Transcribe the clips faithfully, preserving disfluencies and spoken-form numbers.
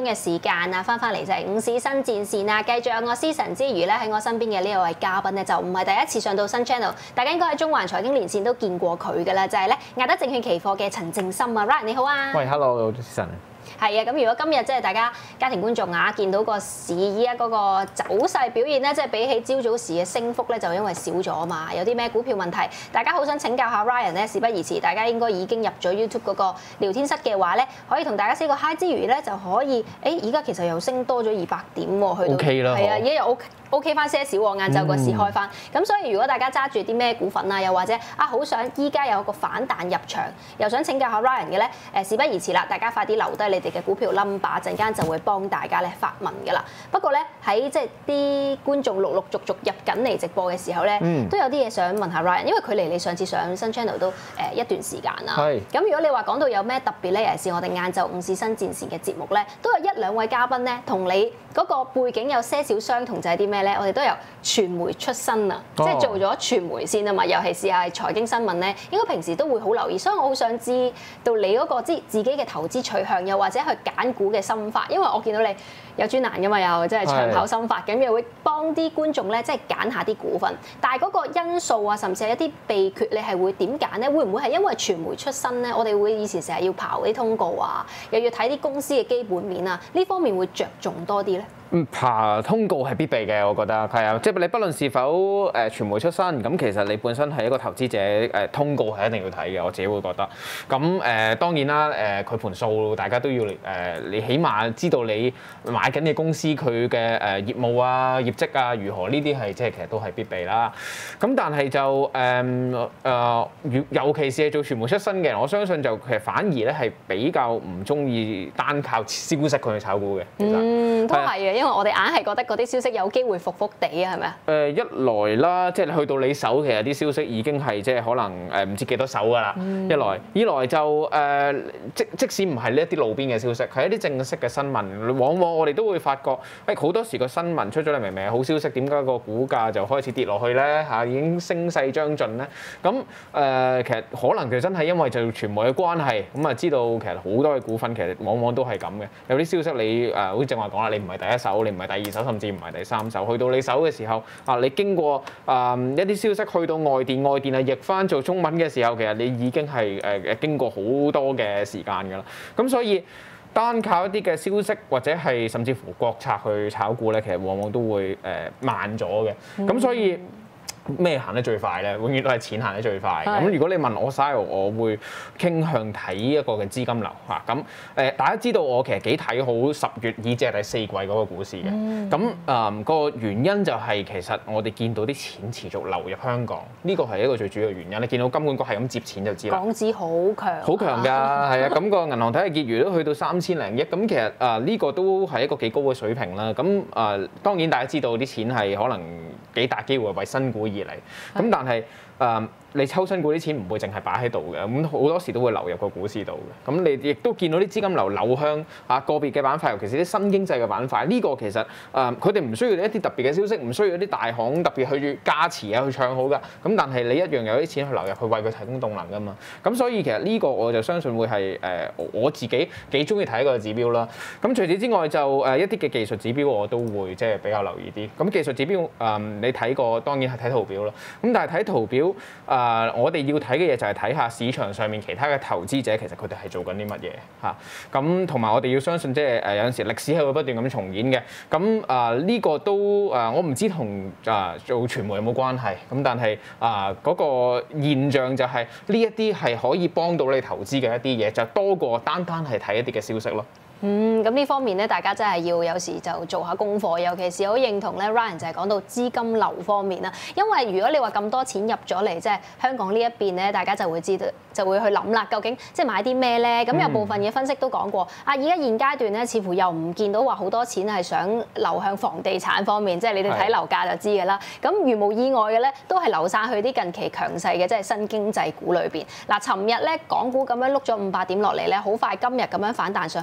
嘅時間啊，翻返嚟就係午市新戰線啊，繼續有我思晨之餘咧，喺我身邊嘅呢位嘉賓咧，就唔係第一次上到新 channel， 大家應該喺中環財經連線都見過佢㗎啦，就係咧亞德證券期貨嘅陳正深啊 ，Ryan 你好啊。 喂 ，Hello， 思晨。 係啊，咁如果今日即係大家家庭觀眾啊，見到個市依家嗰個走勢表現咧，即係比起朝早時嘅升幅咧，就因為少咗啊嘛。有啲咩股票問題，大家好想請教下 Ryan 咧，事不宜遲，大家應該已經入咗 YouTube 嗰個聊天室嘅話咧，可以同大家 say 個 hi 之餘咧，就可以，誒而家其實又升多咗二百點喎，去到 OK 啦， 係啊，而家又 OK OK 翻些少喎，晏晝個市開翻。咁、嗯、所以如果大家揸住啲咩股份啊，又或者啊好想依家有個反彈入場，又想請教下 Ryan 嘅咧，誒事不宜遲啦，大家快啲留低你哋嘅股票 number。陣間就會幫大家咧發問㗎啦。不過咧喺即係啲觀眾陸陸續續入緊嚟直播嘅時候咧，嗯、都有啲嘢想問下 Ryan，因為距離你上次上新 channel 都誒一段時間啦。係。咁如果你話講到有咩特別咧，尤其是我哋晏晝午市新戰線嘅節目咧，都有一兩位嘉賓咧同你嗰個背景有些少相同，就係啲咩咧？我哋都由傳媒出身啊，哦、即係做咗傳媒先啊嘛。尤其是係財經新聞咧，應該平時都會好留意，所以我好想知道你嗰個即係自己嘅投資取向，又或者去揀股嘅心法，因為我見到你有專欄㗎嘛，又即係長跑心法，咁又會幫啲觀眾咧，即係揀下啲股份。但係嗰個因素啊，甚至係一啲秘訣，你係會點揀咧？會唔會係因為傳媒出身咧？我哋會以前成日要刨啲通告啊，又要睇啲公司嘅基本面啊，呢方面會着重多啲咧？ 嗯，爬通告係必備嘅，我覺得係啊，即係你不論是否誒傳媒出身，咁其實你本身係一個投資者，誒通告係一定要睇嘅，我自己會覺得。咁誒、呃、當然啦，誒佢盤數大家都要誒、呃，你起碼知道你買緊嘅公司佢嘅誒業務啊、業績啊如何，呢啲係即係其實都係必備啦。咁但係就誒誒、呃，尤其是係做傳媒出身嘅人，我相信就其實反而咧係比較唔中意單靠消息去炒股嘅。其實嗯，都係嘅。因為我哋硬係覺得嗰啲消息有機會復復地啊，係咪啊？誒一來啦，即係去到你手，其實啲消息已經係即係可能誒唔知幾多手㗎啦。嗯、一來，二來就誒、呃、即即使唔係呢一啲路邊嘅消息，係一啲正式嘅新聞，往往我哋都會發覺，誒好多時個新聞出咗嚟明明係好消息，點解個股價就開始跌落去咧？嚇，已經升勢將盡咧。咁誒、呃、其實可能就真係因為就傳媒嘅關係，咁啊知道其實好多嘅股份其實往往都係咁嘅。有啲消息你誒好似正話講啦，你唔係第一手，你唔係第二手，甚至唔係第三手，去到你手嘅時候，啊，你經過啊、呃、一啲消息去到外電，外電啊譯翻做中文嘅時候，其實你已經係誒誒經過好多嘅時間㗎啦。咁所以單靠一啲嘅消息或者係甚至乎國策去炒股咧，其實往往都會誒、呃、慢咗嘅。咁所以咩行得最快咧？永遠都係錢行得最快。咁是如果你問我 style，我會傾向睇一個嘅資金流嚇。咁、啊、誒，大家知道我其實幾睇好十月以至係第四季嗰個股市嘅。咁誒、嗯個原因就係其實我哋見到啲錢持續流入香港，呢個係一個最主要嘅原因。你見到金管局係咁接錢就知啦。港紙好強，好強㗎，係啊。咁個銀行體系結餘都去到三千零億。咁其實誒呢、呃呢個都係一個幾高嘅水平啦。咁誒、呃、當然大家知道啲錢係可能幾大機會為新股而嚟，咁但係誒、呃、你抽新股啲錢唔會淨係擺喺度嘅，咁好多時都會流入個股市度嘅。咁你亦都見到啲資金流流向啊個別嘅板塊，尤其是啲新經濟嘅板塊。呢、這個其實誒佢哋唔需要一啲特別嘅消息，唔需要一啲大行特別去加持啊去唱好㗎。咁但係你一樣有啲錢去流入去為佢提供動能㗎嘛。咁所以其實呢個我就相信會係誒、呃、我自己幾中意睇一個指標啦。咁除此之外就誒、呃、一啲嘅技術指標我都會即係比較留意啲。咁技術指標誒、呃、你睇過當然係睇圖表啦。咁但係睇圖表誒、呃，我哋要睇嘅嘢就係睇下市場上面其他嘅投資者其實佢哋係做緊啲乜嘢嚇。咁同埋我哋要相信即係誒有陣時歷史係會不斷咁重演嘅。咁誒呢個都誒、呃、我唔知同誒、呃、做傳媒有冇關係。咁但係誒嗰個現象就係呢一啲係可以幫到你投資嘅一啲嘢，就多過單單係睇一啲嘅消息咯。 嗯，咁呢方面咧，大家真係要有時就做下功課，尤其是好認同咧 Ryan 就係講到資金流方面啦。因為如果你話咁多錢入咗嚟，即係香港呢一邊咧，大家就會知道，就會去諗啦，究竟即係買啲咩咧？咁有部分嘅分析都講過，啊而家現階段咧，似乎又唔見到話好多錢係想流向房地產方面，即係你哋睇樓價就知㗎啦。咁如無意外嘅咧，都係流晒去啲近期強勢嘅即係新經濟股裏邊。嗱，尋日咧港股咁樣碌咗五百點落嚟咧，好快今日咁樣反彈上去咧。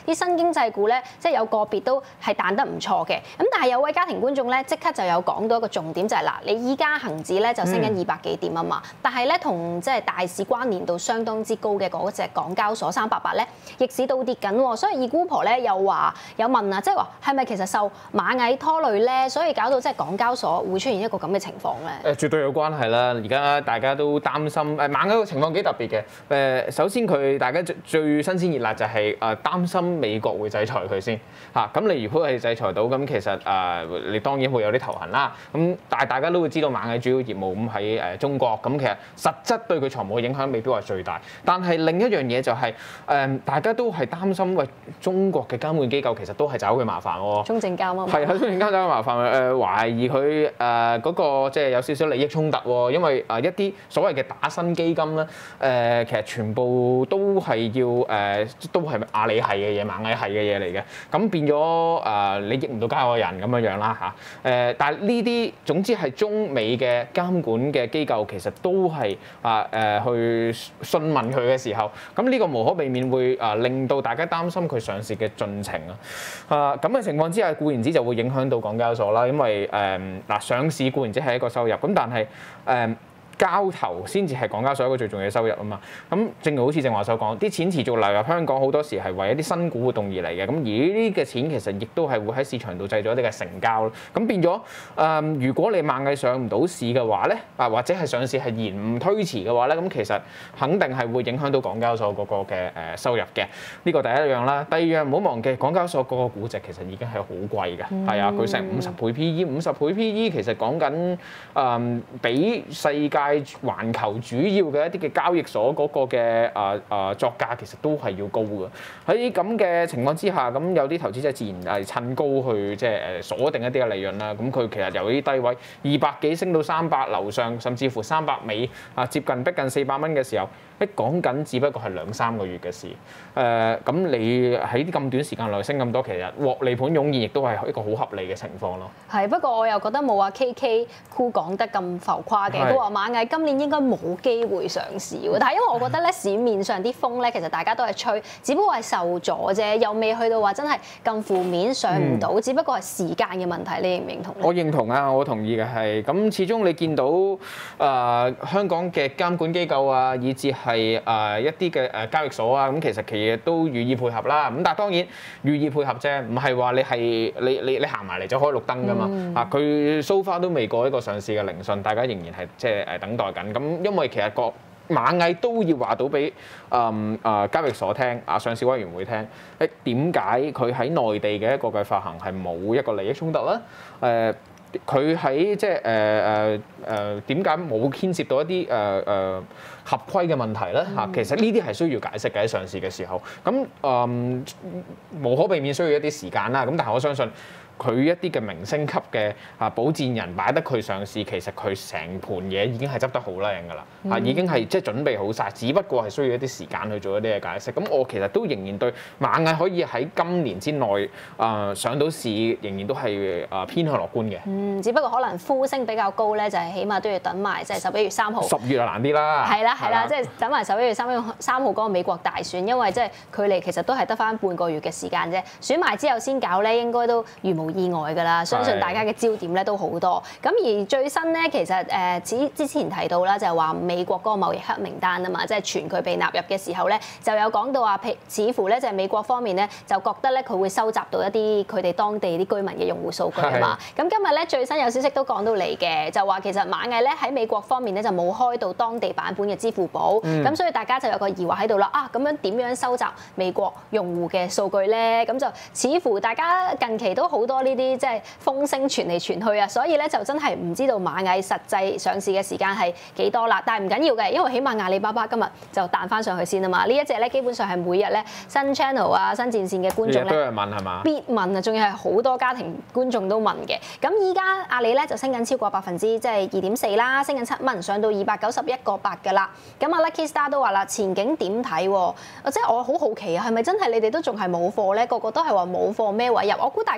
啲新經濟股咧，即係有個別都係彈得唔錯嘅。咁但係有位家庭觀眾咧，即刻就有講到一個重點就係、是、嗱，你依家恒指咧就升緊二百幾點啊嘛，嗯、但係咧同即係大市關聯度相當之高嘅嗰隻港交所三百八咧，逆市倒跌緊喎，所以二姑婆咧又話有問啊，即係話係咪其實受螞蟻拖累咧，所以搞到即係港交所會出現一個咁嘅情況咧？誒， 絕對有關係啦！而家大家都擔心誒螞蟻個情況幾特別嘅。誒，首先佢大家最最新鮮熱辣就係誒擔心美國會制裁佢先嚇。咁你如果係制裁到，咁其實誒你當然會有啲頭痕啦。咁但係大家都會知道螞蟻主要業務咁喺誒中國，咁其實實質對佢財務嘅影響未必話最大。但係另一樣嘢就係誒大家都係擔心，喂，中國嘅監管機構其實都係找佢麻煩喎。 中證監啊， 係啊，中證監找佢麻煩誒，懷疑佢誒嗰個即係有少少利益衝突喎，因為誒一啲所謂嘅打新基金咧，誒其實全部都係要誒都係阿里系嘅嘢、螞蟻系嘅嘢嚟嘅，咁變咗誒你益唔到加我人咁樣樣啦嚇。誒，但係呢啲總之係中美嘅監管嘅機構，其實都係啊誒去詢問佢嘅時候，咁呢個無可避免會啊令到大家擔心佢上市嘅進程啊。啊咁嘅情況之下，固然之就會影響到港交所啦，因為誒嗱上市固然之係一個收入，咁但係誒交投先至係港交所一個最重要嘅收入啊嘛。咁正如好似正話所講，啲錢持續流入香港，好多時係為一啲新股活動而嚟嘅。咁而呢啲嘅錢其實亦都係會喺市場度製造一啲嘅成交。咁變咗誒、呃，如果你螞蟻上唔到市嘅話咧，啊或者係上市係延誤推遲嘅話咧，咁其實肯定係會影響到港交所嗰個嘅誒收入嘅。呢、這個第一樣啦。第二樣唔好忘記，港交所嗰個估值其實已經係好貴嘅，係、嗯、啊，佢成五十倍 P E， 五十倍 P E 其實講緊誒比世界環球主要嘅一啲嘅交易所嗰個嘅啊啊作價其實都係要高嘅。喺咁嘅情況之下，咁有啲投資者自然係趁高去即係誒鎖定一啲嘅利潤啦。咁佢其實由啲低位二百幾升到三百樓上，甚至乎三百尾啊，接近逼近四百蚊嘅時候，一講緊只不過係兩三個月嘅事。誒、呃、咁你喺啲咁短時間內升咁多，其實獲利盤湧現亦都係一個好合理嘅情況咯。 係，不過我又覺得冇話 K K Cool 講得咁浮誇嘅，佢話螞蟻今年應該冇機會上市喎。但係因為我覺得咧，市面上啲風咧，其實大家都係吹，只不過係受阻啫，又未去到話真係咁負面上唔到，嗯、只不過係時間嘅問題。你認唔認同？ 我認同啊，我同意嘅係咁，始終你見到誒、呃、香港嘅監管機構啊，以至係誒、呃、一啲嘅誒交易所啊，咁其實其實都予以配合啦。咁但係當然予以配合啫，唔係話你係你你你行埋嚟就開綠燈㗎嘛。嗯、啊，佢 so far 都未過一個上市嘅聆訊，大家仍然係即係誒等待緊。咁因為其實個螞蟻都要話到俾誒誒交易所聽，啊上市委員會聽，誒點解佢喺內地嘅一個嘅發行係冇一個利益衝突咧？誒、呃，佢喺即係誒誒誒點解冇牽涉到一啲誒誒合規嘅問題咧？嚇，其實呢啲係需要解釋嘅喺上市嘅時候。咁誒、呃、無可避免需要一啲時間啦。咁但係我相信。佢一啲嘅明星級嘅啊保薦人擺得佢上市，其實佢成盤嘢已經係執得好靚㗎啦，啊、嗯、已經係即係準備好晒，只不過係需要一啲時間去做一啲嘅解釋。咁我其實都仍然對螞蟻可以喺今年之內啊、呃、上到市，仍然都係啊偏向樂觀嘅。 嗯，只不過可能呼聲比較高咧，就係、是、起碼都要等埋即係十一月三號。 十月就難啲啦。 係啦係啦，即係等埋十一月三三號嗰個美國大選，因為即係距離其實都係得翻半個月嘅時間啫。選埋之後先搞咧，應該都如無意外㗎啦，相信大家嘅焦點咧都好多。咁而最新咧，其實誒之之前提到啦，就係話美國嗰個貿易黑名單啊嘛，即係傳佢被納入嘅時候咧，就有講到話，譬似乎咧就係美國方面咧就覺得咧佢會收集到一啲佢哋當地啲居民嘅用戶數據啊嘛。咁今日咧最新有消息都講到嚟嘅，就話其實螞蟻咧喺美國方面咧就冇開到當地版本嘅支付寶，咁、嗯、所以大家就有個疑惑喺度啦。啊，咁樣點樣收集美國用戶嘅數據咧？咁就似乎大家近期都好多呢啲。即係風聲傳嚟傳去啊，所以咧就真係唔知道螞蟻實際上市嘅時間係幾多啦。但係唔緊要嘅，因為起碼阿里巴巴今日就彈翻上去先啊嘛。呢一隻咧基本上係每日咧新 channel 啊、新戰線嘅觀眾咧都有人問係嘛？ 必問啊，仲要係好多家庭觀眾都問嘅。咁依家阿里咧就升緊超過百分之即係二點四啦，升緊七蚊，上到二百九十一個八㗎啦。咁阿 Lucky Star 都話啦，前景點睇？即係我好好奇啊，係咪真係你哋都仲係冇貨咧？個個都係話冇貨咩位入？我估大家都係因為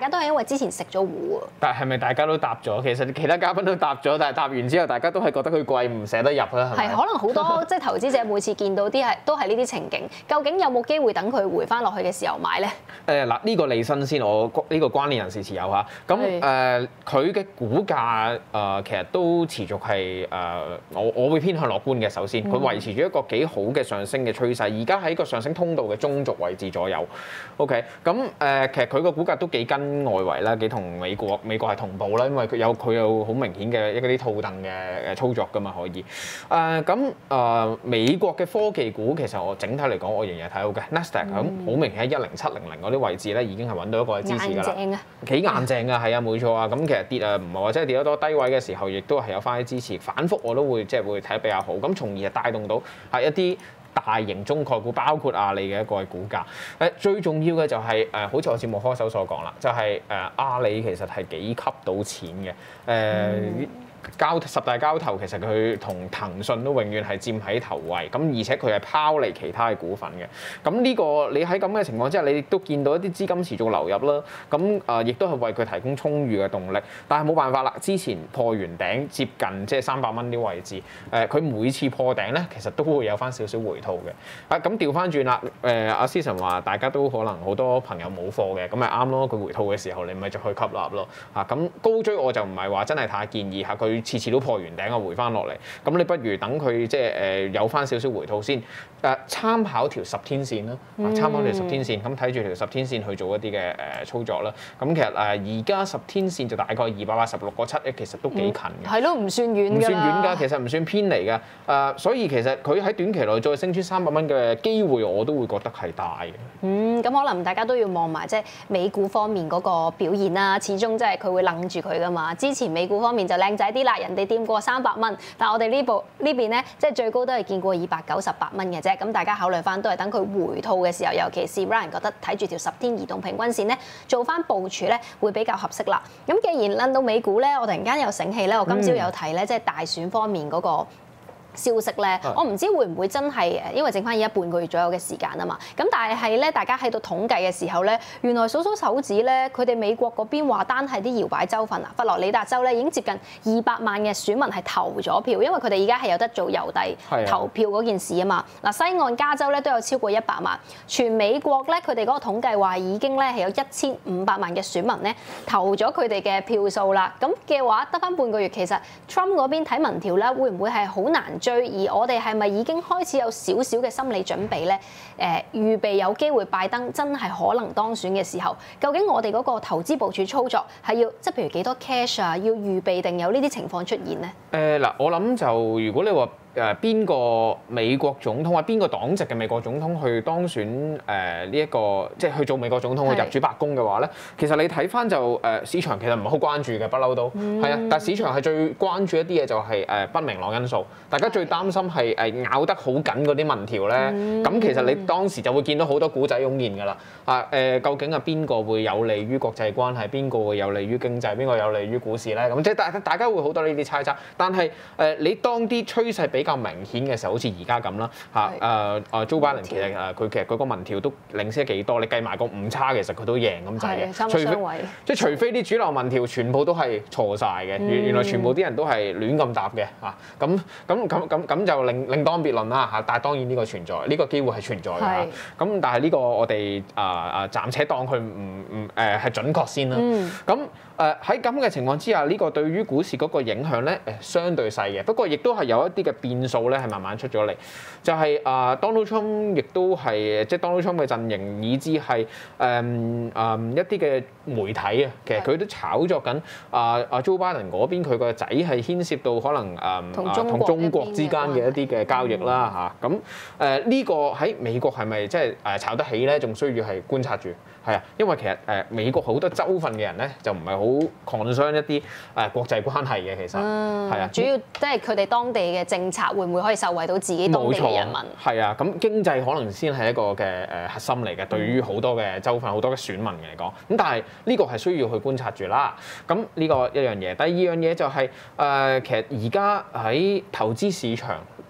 之前食咗糊啊。 但係咪大家都答咗？其實其他嘉賓都答咗，但係答完之後，大家都係覺得佢貴，唔捨得入啦，係咪？ 係，可能好多即係投資者每次見到啲係都係呢啲情景，究竟有冇機會等佢回翻落去嘅時候買咧？ 誒嗱，呢個利申先，我呢個關聯人士持有嚇。咁誒，佢嘅股價誒其實都持續係誒，我我會偏向樂觀嘅。首先，佢維持住一個幾好嘅上升嘅趨勢，而家喺個上升通道嘅中軸位置左右。OK，咁誒其實佢個股價都幾跟外圍啦，幾同美國美國係同步啦，因為佢有佢有好明顯嘅一啲套戥嘅誒操作㗎嘛，可以。誒咁誒美國嘅科技股其實我整體嚟講，我仍然係睇好嘅。Nasdaq 咁好明顯喺一零七零零嗰啲位置咧，已經係揾到一個支持㗎啦。 硬淨啊！ 幾硬淨啊，係啊，冇錯啊。咁其實跌啊，唔係話真係跌得多，低位嘅時候，亦都係有翻啲支持，反覆我都會即係會睇得比較好。咁從而係帶動到係一啲大型中概股，包括阿里嘅一個股價。誒最重要嘅就係、是、誒，好似我節目開首所講啦，就係、是、誒阿里其實係幾吸到錢嘅誒。嗯交十大交投其實佢同騰訊都永遠係佔喺頭位，咁而且佢係拋離其他嘅股份嘅。咁呢個你喺咁嘅情況之下，你亦都見到一啲資金持續流入啦。咁誒亦都係為佢提供充裕嘅動力。但係冇辦法啦，之前破完頂接近即係三百蚊啲位置，誒佢每次破頂咧，其實都會有翻少少回吐嘅。啊咁調翻轉啦，誒阿思辰話大家都可能好多朋友冇貨嘅，咁咪啱咯。佢回吐嘅時候，你咪就去吸納咯。啊咁高追我就唔係話真係太建議嚇佢。次次都破完頂啊，回翻落嚟，咁你不如等佢即係誒有翻少少回吐先，誒、呃、參考條十天線啦，啊參考條十天線，咁睇住條十天線去做一啲嘅誒操作啦。咁其實誒而家十天線就大概二百八十六個七，其實都幾近嘅。 係咯、嗯，唔算遠㗎。唔算遠㗎， 其實唔算偏離㗎。誒、呃，所以其實佢喺短期內再升穿三百蚊嘅機會，我都會覺得係大嘅。 嗯，咁可能大家都要望埋即係美股方面嗰個表現啦。始終即係佢會楞住佢㗎嘛。之前美股方面就靚仔啲啦，人哋掂過三百蚊，但係我哋呢部呢邊咧，即係最高都係見過二百九十八蚊嘅啫。咁大家考慮翻都係等佢回吐嘅時候，尤其是 Ryan 覺得睇住條十天移動平均線咧，做翻部署咧會比較合適啦。咁既然論到美股咧，我突然間有醒起咧，我今朝有睇咧，即係大選方面嗰個消息咧，我唔知會唔會真係誒，因為剩翻而家半個月左右嘅時間啊嘛。咁但係係咧，大家喺度統計嘅時候咧，原來數數手指咧，佢哋美國嗰邊話單係啲搖擺州份啊，佛羅里達州咧已經接近二百萬嘅選民係投咗票，因為佢哋而家係有得做郵遞投票嗰件事啊嘛。嗱，西岸加州咧都有超過一百萬，全美國咧佢哋嗰個統計話已經咧係有一千五百萬嘅選民咧投咗佢哋嘅票數啦。咁嘅話得翻半個月，其實 Trump 嗰邊睇民調咧，會唔會係好難追？而我哋係咪已經開始有少少嘅心理準備咧？誒、呃，預備有機會拜登真係可能當選嘅時候，究竟我哋嗰個投資部署操作係要即係譬如幾多 cash 啊？要預備定有呢啲情況出現咧？誒嗱、 呃，我諗就如果你話，誒邊個美國總統或邊個黨籍嘅美國總統去當選誒呢一個即係去做美國總統去入主白宮嘅話咧，其實你睇翻就誒、呃、市場其實唔係好關注嘅，不嬲都係啊、嗯。但係市場係最關注一啲嘢就係、是、誒、呃、不明朗因素，大家最擔心係誒咬得好緊嗰啲民調咧。咁、嗯、其實你當時就會見到好多古仔湧現㗎啦。啊誒、呃，究竟係邊個會有利於國際關係？邊個會有利於經濟？邊個有利於股市咧？咁即係大大家會好多呢啲猜測。但係誒、呃、你當啲趨勢比較明顯嘅時候，好似而家咁啦嚇，誒誒 Joe Biden 其實誒佢其實佢個民調都領先幾多，你計埋個誤差，其實佢都贏咁滯嘅。除非即係除非啲主流民調全部都係錯晒嘅，原、嗯、原來全部啲人都係亂咁答嘅嚇，咁咁咁咁咁就另另當別論啦嚇。但係當然呢個存在，呢、呢個機會係存在嘅嚇。咁是但係呢個我哋啊啊暫且當佢唔唔誒係準確先啦。咁、嗯誒喺咁嘅情況之下，呢、呢個對於股市嗰個影響咧誒相對細嘅，不過亦都係有一啲嘅變數咧係慢慢出咗嚟，就係、是、啊、呃、Donald Trump 亦都係即係 Donald Trump 嘅陣營，以至係誒誒一啲嘅媒體啊，其實佢都炒作緊啊啊 Joe Biden 嗰邊佢個仔係牽涉到可能誒啊同中國之間嘅一啲嘅交易啦嚇，咁誒呢個喺美國係咪即係誒炒得起咧？仲需要係觀察住。係啊，因為其實誒、呃、美國好多州份嘅人咧就唔係好 concern 一啲誒、呃、國際關係嘅，其實係、嗯、啊，主要即係佢哋當地嘅政策會唔會可以受惠到自己當地嘅人民？ 係啊，咁經濟可能先係一個嘅誒核心嚟嘅，對於好多嘅州份好多嘅選民嚟講。咁但係呢個係需要去觀察住啦。咁呢個一樣嘢，第二樣嘢就係、是、誒、呃、其實而家喺投資市場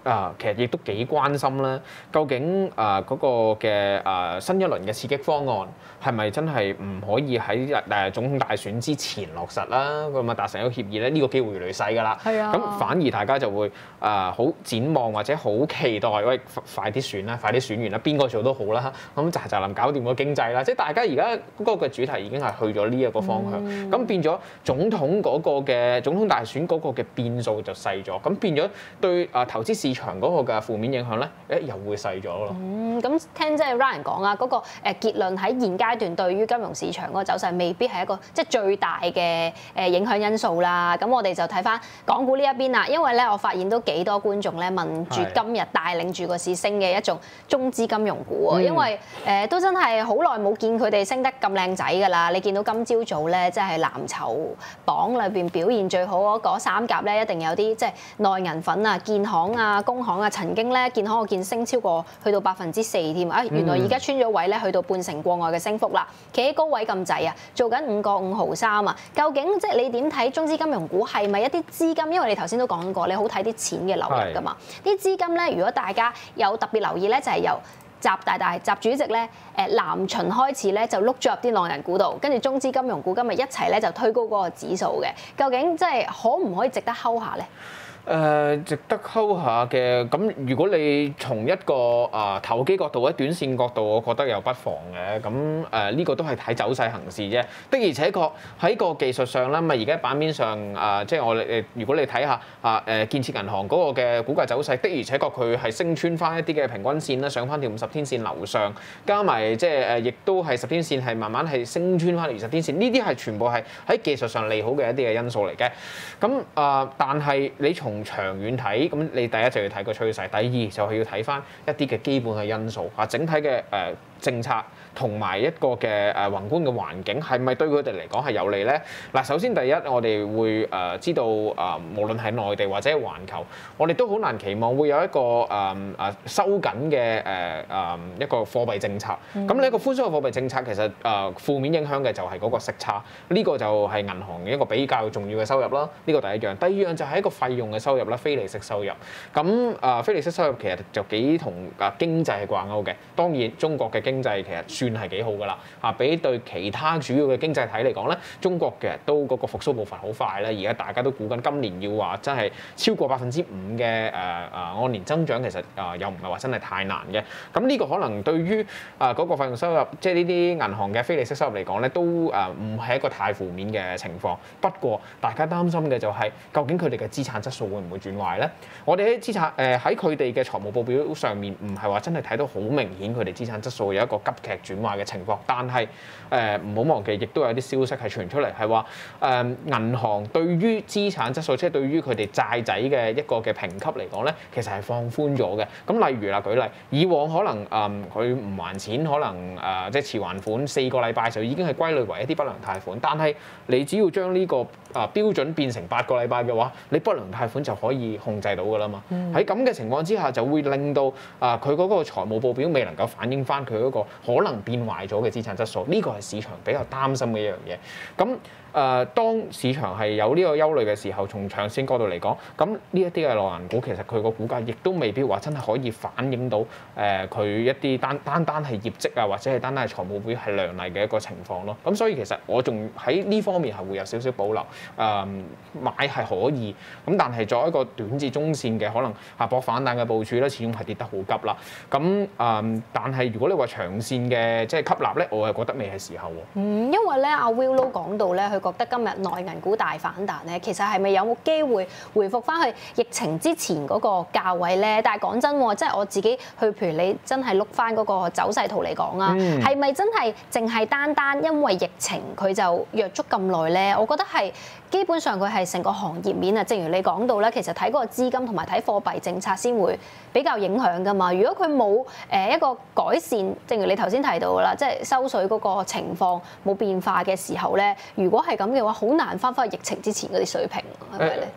啊，其實亦都幾關心咧，究竟啊嗰個嘅啊新一輪嘅刺激方案係咪真係唔可以喺誒總統大選之前落實啦？咁啊達成一個協議咧，呢個機會越嚟越細㗎啦。 係啊。 咁反而大家就會啊好展望或者好期待，喂快啲選啦，快啲選完啦，邊個做都好啦。咁就就能搞掂個經濟啦。即係大家而家嗰個嘅主題已經係去咗呢一個方向，咁、嗯、變咗總統嗰個嘅總統大選嗰個嘅變數就細咗，咁變咗對啊投資市場嗰個嘅負面影響咧，誒又會細咗咯。 嗯，咁聽即係 Ryan 講啊，嗰、那個誒結論喺現階段對於金融市場嗰個走勢未必係一個即係最大嘅誒影響因素啦。咁我哋就睇翻港股呢一邊啦，因為咧我發現都幾多觀眾咧問住今日帶領住個市升嘅一種中資金融股啊，因為誒都真係好耐冇見佢哋升得咁靚仔㗎啦。你見到今朝早咧，即係藍籌榜裏邊表現最好嗰三甲咧，一定有啲即係內銀粉啊、建行啊、工行啊，曾經咧建行我見升超過去到百分之四添啊！原來而家穿咗位咧，去到半成過外嘅升幅啦，企喺高位咁滯啊，做緊五個五毫三啊！究竟即係你點睇中資金融股係咪一啲資金？因為你頭先都講過，你好睇啲錢嘅流入㗎嘛。啲資金咧，如果大家有特別留意咧，就係由習大大習主席咧，誒南巡開始咧就碌咗入啲內銀股度，跟住中資金融股今日一齊咧就推高嗰個指數嘅。究竟即係可唔可以值得睺下咧？ 誒、呃、值得睺下嘅，咁如果你從一個啊、呃、投機角度或者短線角度，我覺得又不妨嘅。咁誒呢個都係睇走勢行事啫。的而且確喺個技術上啦，咪而家版面上啊、呃，即係我誒，如果你睇下啊誒建設銀行嗰個嘅股價走勢，的而且確佢係升穿翻一啲嘅平均線啦，上翻條五十天線樓上，加埋即係誒，亦都係十天線係慢慢係升穿翻二十天線。呢啲係全部係喺技術上利好嘅一啲嘅因素嚟嘅。咁啊、呃，但係你從長遠睇，咁你第一就要睇個趨勢，第二就係要睇翻一啲嘅基本嘅因素啊，整體嘅誒政策同埋一個嘅誒宏觀嘅環境係咪對佢哋嚟講係有利咧？嗱，首先第一我哋會誒知道啊，無論係內地或者係環球，我哋都好難期望會有一個誒誒收緊嘅誒誒一個貨幣政策。咁呢一個寬鬆嘅貨幣政策其實誒負面影響嘅就係嗰個息差，呢個就係銀行嘅一個比較重要嘅收入啦。呢個第一樣，第二樣就係一個費用嘅收入啦，非利息收入。咁啊，非利息收入其實就幾同啊經濟係掛鈎嘅。當然中國嘅經濟其實算係幾好㗎啦，啊，比對其他主要嘅經濟體嚟講咧，中國其實都嗰個復甦步伐好快咧。而家大家都估緊今年要話真係超過百分之五嘅誒誒按年增長，其實啊又唔係話真係太難嘅。咁呢個可能對於啊嗰個費用收入，即係呢啲銀行嘅非利息收入嚟講咧，都誒唔係一個太負面嘅情況。不過大家擔心嘅就係究竟佢哋嘅資產質素會唔會轉壞咧？我哋喺資產誒喺佢哋嘅財務報表上面唔係話真係睇到好明顯佢哋資產質素有一個急劇轉壞嘅情況，但係誒唔好忘記，亦都有啲消息係傳出嚟係話誒銀行對於資產質素，即係對於佢哋債仔嘅一個嘅評級嚟講咧，其實係放寬咗嘅。咁例如啦，舉例，以往可能誒佢唔還錢，可能誒、呃、即係遲還款四個禮拜就已經係歸類為一啲不良貸款，但係你只要將呢個誒標準變成八個禮拜嘅話，你不良貸款就可以控制到㗎啦嘛。喺咁嘅情況之下，就會令到啊佢嗰個財務報表未能夠反映翻佢嗰個可能變壞咗嘅資產質素，呢個係市場比較擔心嘅一樣嘢。咁誒、呃，當市場係有呢個憂慮嘅時候，從長線角度嚟講，咁呢一啲嘅內銀股其實佢個股價亦都未必話真係可以反映到誒佢、呃、一啲單單單係業績啊，或者係單單係財務表係亮麗嘅一個情況咯。咁所以其實我仲喺呢方面係會有少少保留。誒、呃、買係可以，咁但係作為一個短至中線嘅可能下搏反彈嘅部署咧，始終係跌得好急啦。咁誒、呃，但係如果你話長線嘅即係吸納咧，我係覺得未係時候喎。嗯， 因為咧阿 Will 都講到咧，佢覺得今日內銀股大反彈咧，其實係咪有冇機會回復翻去疫情之前嗰個價位咧？但係講真喎，即係我自己去，譬如你真係碌翻嗰個走勢圖嚟講啊，係咪、嗯、真係淨係單單因為疫情佢就弱足咁耐咧？我覺得係基本上佢係成個行業面啊。正如你講到咧，其實睇嗰個資金同埋睇貨幣政策先會比較影響㗎嘛。如果佢冇誒一個改善，正如你頭先提到㗎啦，即係收水嗰個情況冇變化嘅時候咧，如果係咁嘅話，好難翻返去疫情之前嗰啲水平，係咪咧？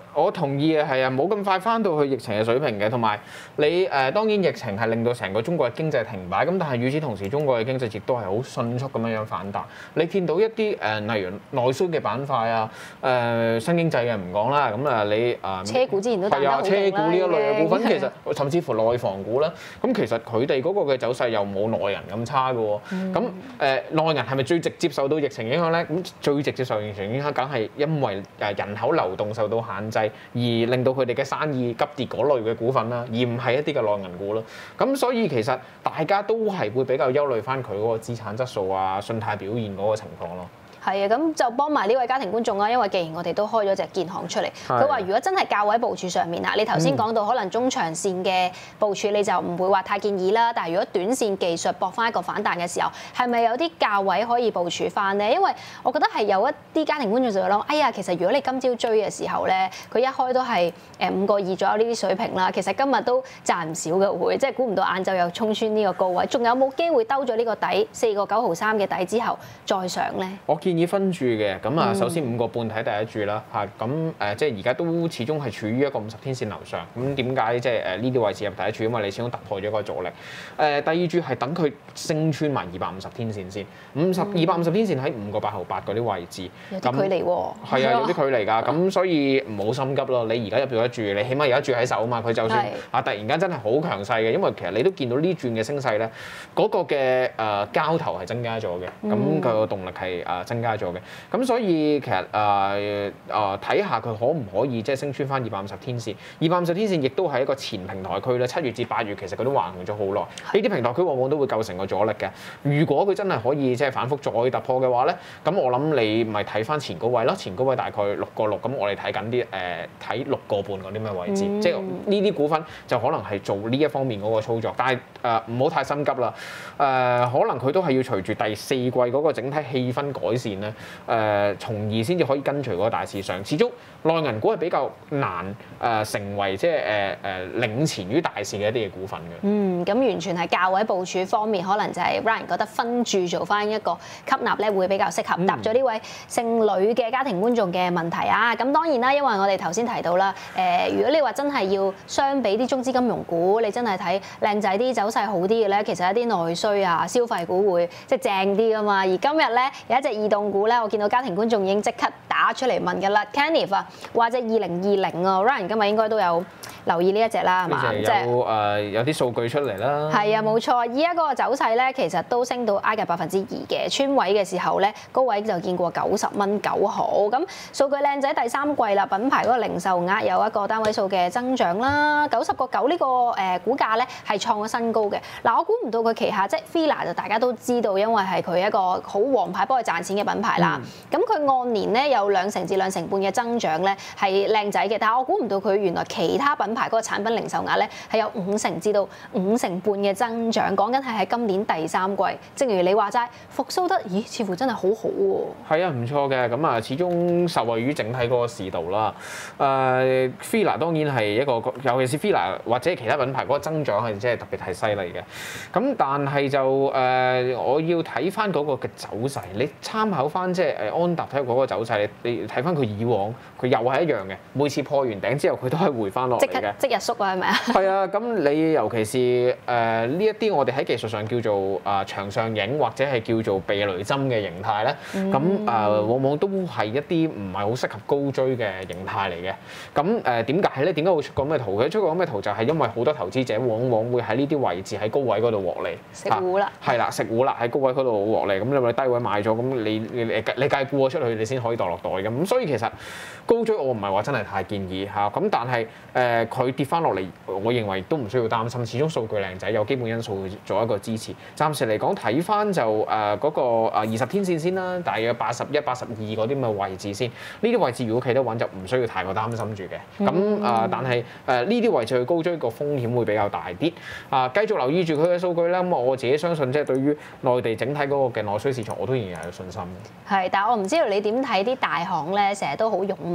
我同意嘅，係啊，冇咁快翻到去疫情嘅水平嘅，同埋你誒、呃、當然疫情係令到成個中國嘅經濟停擺，咁但係與此同時，中國嘅經濟亦都係好迅速咁樣樣反彈。你見到一啲誒、呃、例如內需嘅板塊啊，誒、呃、新經濟嘅唔講啦，咁啊你誒、呃、 車股之前都彈得好勁啦， 車股呢一類嘅股份經其實甚至乎內房股啦，咁其實佢哋嗰個嘅走勢又冇內銀咁差嘅喎。咁誒內銀係咪最直接受到疫情影響咧？咁最直接受疫情影響，梗係因為誒人口流動受到限制，而令到佢哋嘅生意急跌嗰類嘅股份啦，而唔係一啲嘅內銀股咯。咁所以其實大家都係會比較憂慮翻佢嗰個資產質素啊、信貸表現嗰個情況咯。 係啊，咁就幫埋呢位家庭觀眾啦，因為既然我哋都開咗隻建行出嚟，佢話如果真係價位部署上面啊，你頭先講到可能中長線嘅部署你就唔會話太建議啦，但係如果短線技術搏翻一個反彈嘅時候，係咪有啲價位可以部署翻咧？因為我覺得係有一啲家庭觀眾就會諗，哎呀，其實如果你今朝追嘅時候咧，佢一開都係誒五個二左右呢啲水平啦，其實今日都賺唔少嘅會，即係估唔到晏晝又衝穿呢個高位，仲有冇機會兜咗呢個底四個九毫三嘅底之後再上咧？ 我建議分注嘅，咁啊首先五個半睇第一注啦嚇，咁誒即係而家都始終係處於一個五十天線樓上，咁點解即係誒呢啲位置入第一注？因為你始終突破咗個阻力。誒第二注係等佢升穿埋二百五十天線先，五十二百五十天線喺五個八毫八嗰啲位置， 有啲距離喎。 係啊，有啲距離㗎，咁所以唔好心急咯。你而家入咗一注，你起碼有一注喺手啊嘛。佢就算啊突然間真係好強勢嘅，因為其實你都見到呢轉嘅升勢咧，嗰個嘅誒交投係增加咗嘅，咁佢個動力係誒增加咗嘅。咁所以其實誒誒睇下佢可唔可以即係升穿翻二百五十天線，二百五十天線亦都係一個前平台區咧。七月至八月其實佢都橫行咗好耐，呢啲平台區往往都會構成個阻力嘅。如果佢真係可以即係反覆再突破嘅話咧，咁我諗你咪睇翻前高位咯，前高位大概六個六，咁我哋睇緊啲誒睇六個半嗰啲咩位置，嗯、即係呢啲股份就可能係做呢一方面嗰個操作，但係誒唔好太心急啦。誒、呃、可能佢都係要隨住第四季嗰個整體氣氛改善咧。誒、呃，從而先至可以跟隨嗰個大市上。始終內銀股係比較難誒、呃、成為即係誒誒領前於大市嘅一啲嘅股份嘅。嗯， 咁完全係價位部署方面，可能就係 Ryan 覺得分注做翻一個吸納咧，會比較適合。答咗呢位姓呂嘅家庭觀眾嘅問題啊。咁當然啦，因為我哋頭先提到啦，誒、呃，如果你話真係要相比啲中資金融股，你真係睇靚仔啲、走勢好啲嘅咧，其實一啲內需啊、消費股會即係正啲噶嘛。而今日咧有一隻異動股咧，我見到家庭觀眾已經即刻打出嚟問㗎啦 ，Kenneth 啊，或者二零二零啊 ，Ryan 今日應該都有留意呢一隻啦，係嘛？ 即係有誒有啲數據出嚟啦。 係啊，冇錯，依家嗰個走勢咧，其實都升到挨近百分之二嘅，穿位嘅時候咧，高位就見過九十蚊九毫。咁數據靚仔第三季啦，品牌嗰個零售額有一個單位數嘅增長啦，九十個九呢個誒股價咧係創咗新高嘅。嗱，我估唔到佢旗下即係 Fila 就大家都知道，因為係佢一個好王牌幫佢賺錢嘅品牌啦。咁佢、嗯、按年咧有兩成至兩成半嘅增長咧係靚仔嘅，但係我估唔到佢原來其他品牌嗰個產品零售額咧係有五成至到五成半嘅增長，講緊係喺今年第三季。正如你話齋，復甦得咦，似乎真係好好喎。 係啊，唔錯嘅。咁啊，始終受惠於整體嗰個市道啦。誒、呃、Fila 當然係一個，尤其是 Fila 或者其他品牌嗰個增長係真係特別係犀利嘅。咁但係就誒、呃，我要睇翻嗰個嘅走勢，你參考翻即係誒安踏體育嗰個走勢，你你睇翻佢以往，佢又係一樣嘅。每次破完頂之後，佢都係回翻落嚟嘅。即日縮啊，係咪啊？係啊，咁你尤其是誒呢一啲我哋喺技術上叫做誒、呃、長上影或者係叫做避雷針嘅形態咧，咁誒、嗯呃、往往都係一啲唔係好適合高追嘅形態嚟嘅。咁誒點解咧？點解會出個咁嘅圖？佢出個咁嘅圖就係因為好多投資者往往會喺呢啲位置喺高位嗰度獲利， 食糊啦， 係啦、啊，食糊啦，喺高位嗰度獲利。咁你咪低位買咗，咁你你你你計沽咗出去，你先可以墮落袋嘅。咁所以其實高追我唔係話真係太建議嚇。咁但係誒佢跌翻落嚟，我認為都唔需要擔心。始終數據靚仔，有基本因素做一個支持。暫時嚟講睇翻就誒嗰、呃那個二十天線先啦，大約八十一、八十二嗰啲咁嘅位置先。呢啲位置如果企得穩，就唔需要太過擔心住嘅。咁誒、嗯呃，但係誒呢啲位置去高追個風險會比較大啲。啊、呃，繼續留意住佢嘅數據啦。咁我自己相信即係對於內地整體嗰個嘅內需市場，我都仍然係有信心嘅。 係，但係我唔知道你點睇啲大行咧，成日都好勇猛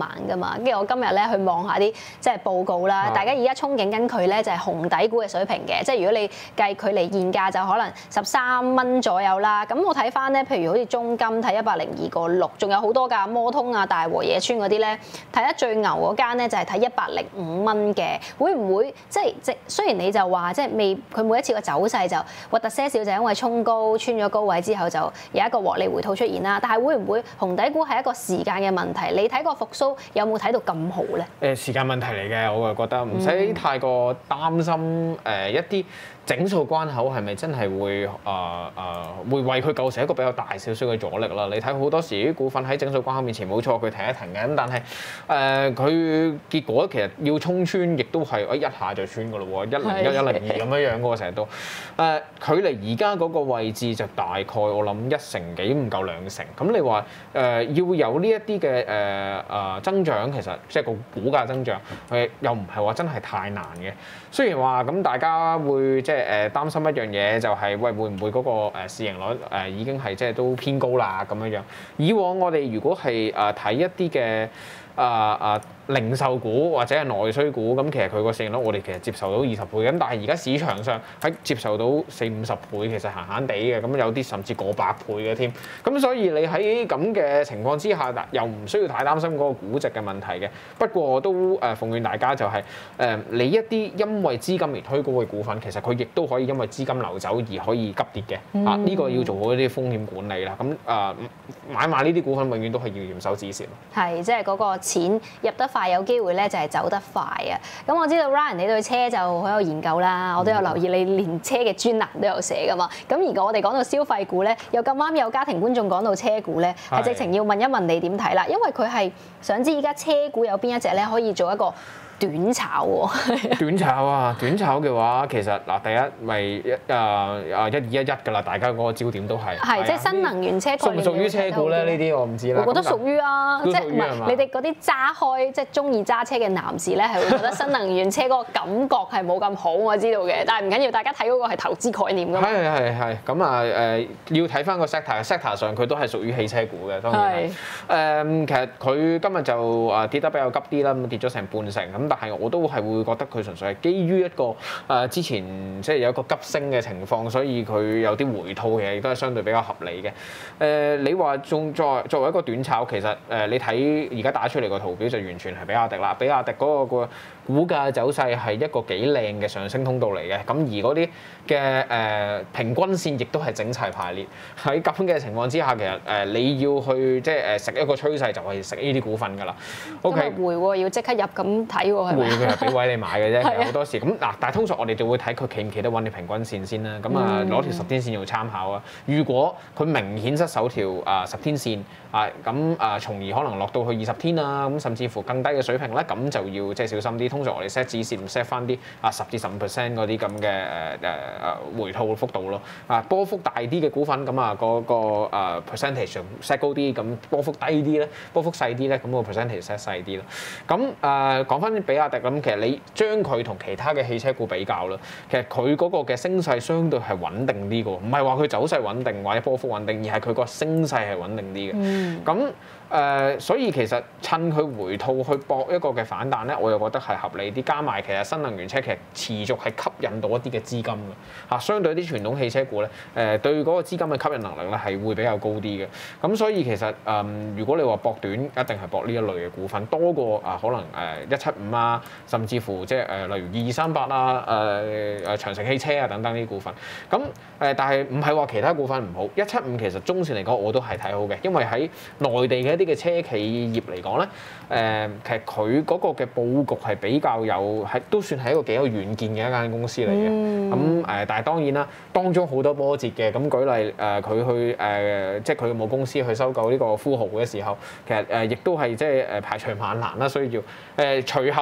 猛㗎嘛。跟住我今日咧去望下啲即係報告啦，大家而家憧憬緊佢咧就係紅底股嘅水平嘅，即係如果你計距離現價就可能十三蚊左右啦。咁我睇翻咧，譬如好似中金睇一百零二個六，仲有好多㗎，摩通啊、大和野村嗰啲咧，睇得最牛嗰間咧就係睇一百零五蚊嘅。會唔會即係即雖然你就話即係未佢每一次個走勢就核突些少，就因為衝高穿咗高位之後就有一個獲利回吐出現啦。但係會唔會紅底股係一個時間嘅問題？你睇個復甦有冇睇到咁好咧？ 誒時間問題嚟嘅，我就覺得唔使太過擔心誒一啲整數關口係咪真係會誒誒、呃呃、會為佢構成一個比較大少少嘅阻力啦？你睇好多時啲股份喺整數關口面前冇錯，佢停一停嘅，咁但係誒佢結果其實要衝穿，亦都係誒一下就穿㗎咯喎，一零一、一零二咁樣樣嘅喎，成日都誒距離而家嗰個位置就大概我諗一成幾唔夠兩成。咁你話誒、呃、要有呢一啲嘅誒誒增長，其實即係個股價增長，誒又唔係話真係太難嘅。雖然話咁大家會即係誒擔心一樣嘢，就係喂會唔會嗰個誒市盈率誒已經係即係都偏高啦咁樣樣。以往我哋如果係誒睇一啲嘅啊啊零售股或者係內需股，咁其實佢個市盈率我哋其實接受到二十倍，咁但係而家市場上喺接受到四五十倍，其實閒閒地嘅，咁有啲甚至過百倍嘅添。咁所以你喺咁嘅情況之下，又唔需要太擔心嗰個估值嘅問題嘅。不過我都誒奉勸大家就係、是、誒、呃、你一啲因為資金而推高嘅股份，其實佢亦都可以因為資金流走而可以急跌嘅。嗯、啊，呢、這個要做好一啲風險管理啦。咁誒、呃、買賣呢啲股份永遠都係要嚴守止蝕。 係，即係嗰個錢入得快，有機會咧就係走得快啊！咁我知道 Ryan 你對車就好有研究啦，我都有留意你連車嘅專欄都有寫噶嘛。咁而我哋講到消費股咧，又咁啱有家庭觀眾講到車股咧，係直情要問一問你點睇啦，因為佢係想知依家車股有邊一隻咧可以做一個短炒喎。 短炒啊，短炒嘅話，其實嗱，第一咪一啊啊一二一一㗎啦，大家嗰個焦點都係係即係新能源車概念。屬唔屬於車股咧？呢啲我唔知啦。 我覺得屬於啊，即係唔係你哋嗰啲揸開即係中意揸車嘅男士咧，係會覺得新能源車嗰個感覺係冇咁好，我知道嘅。但係唔緊要，大家睇嗰個係投資概念㗎嘛。係係係，咁啊誒，要睇翻個 sector，sector 上佢都係屬於汽車股嘅，當然係。誒，其實佢今日就啊跌得比較急啲啦，咁跌咗成半成咁。但係我都係會覺得佢純粹係基於一個誒、呃、之前即係有一個急升嘅情況，所以佢有啲回吐嘅，亦都係相對比較合理嘅。誒、呃，你話仲作作為一個短炒，其實誒、呃、你睇而家打出嚟個圖表就完全係比亞迪啦。比亞迪嗰個個股價走勢係一個幾靚嘅上升通道嚟嘅。咁而嗰啲嘅誒平均線亦都係整齊排列。喺咁嘅情況之下，其實誒、呃、你要去即係誒食一個趨勢，就係食呢啲股份㗎啦。O K， 回喎，要即刻入咁睇喎，係咪？ 佢係俾位你買嘅啫，其實好多時咁嗱，但係通常我哋就會睇佢企唔企得穩你平均線先啦。咁啊，攞條十天線做參考啊。如果佢明顯失守條啊十天線啊，咁啊，從而可能落到去二十天啊，咁甚至乎更低嘅水平咧，咁就要即係小心啲。通常我哋 set 止蝕唔 set 翻啲啊十至十五 percent 嗰啲咁嘅誒誒誒回吐幅度咯。啊，波幅大啲嘅股份咁啊，嗰個誒 percentage set 高啲，咁波幅低啲咧，波幅細啲咧，咁個 percentage set 細啲咯。咁誒講翻比亞迪咁，其實你將佢同其他嘅汽車股比較啦，其實佢嗰個嘅升勢相對係穩定啲嘅，唔係話佢走勢穩定或者波幅穩定，而係佢個升勢係穩定啲嘅。咁、嗯誒、呃，所以其實趁佢回吐去搏一個嘅反彈咧，我又覺得係合理啲。加埋其實新能源車其實持續係吸引到一啲嘅資金嘅嚇，相對啲傳統汽車股咧，誒、呃、對嗰個資金嘅吸引能力咧係會比較高啲嘅。咁所以其實誒、呃，如果你話搏短，一定係搏呢一類嘅股份多過啊、呃，可能誒一七五啊，甚至乎即係誒例如二二三八啊，誒誒長城汽車啊等等呢啲股份。咁誒、呃，但係唔係話其他股份唔好？一七五其實中線嚟講我都係睇好嘅，因為喺內地嘅一啲嘅車企業嚟講咧，誒、呃、其實佢嗰個嘅佈局係比較有，係都算係一個幾有遠見嘅一間公司嚟嘅。咁誒、嗯呃，但係當然啦，當中好多波折嘅。咁舉例誒，佢、呃、去誒、呃，即係佢母公司去收購呢個富豪嘅時候，其實誒亦、呃、都係即係誒排除萬難啦，需要誒隨後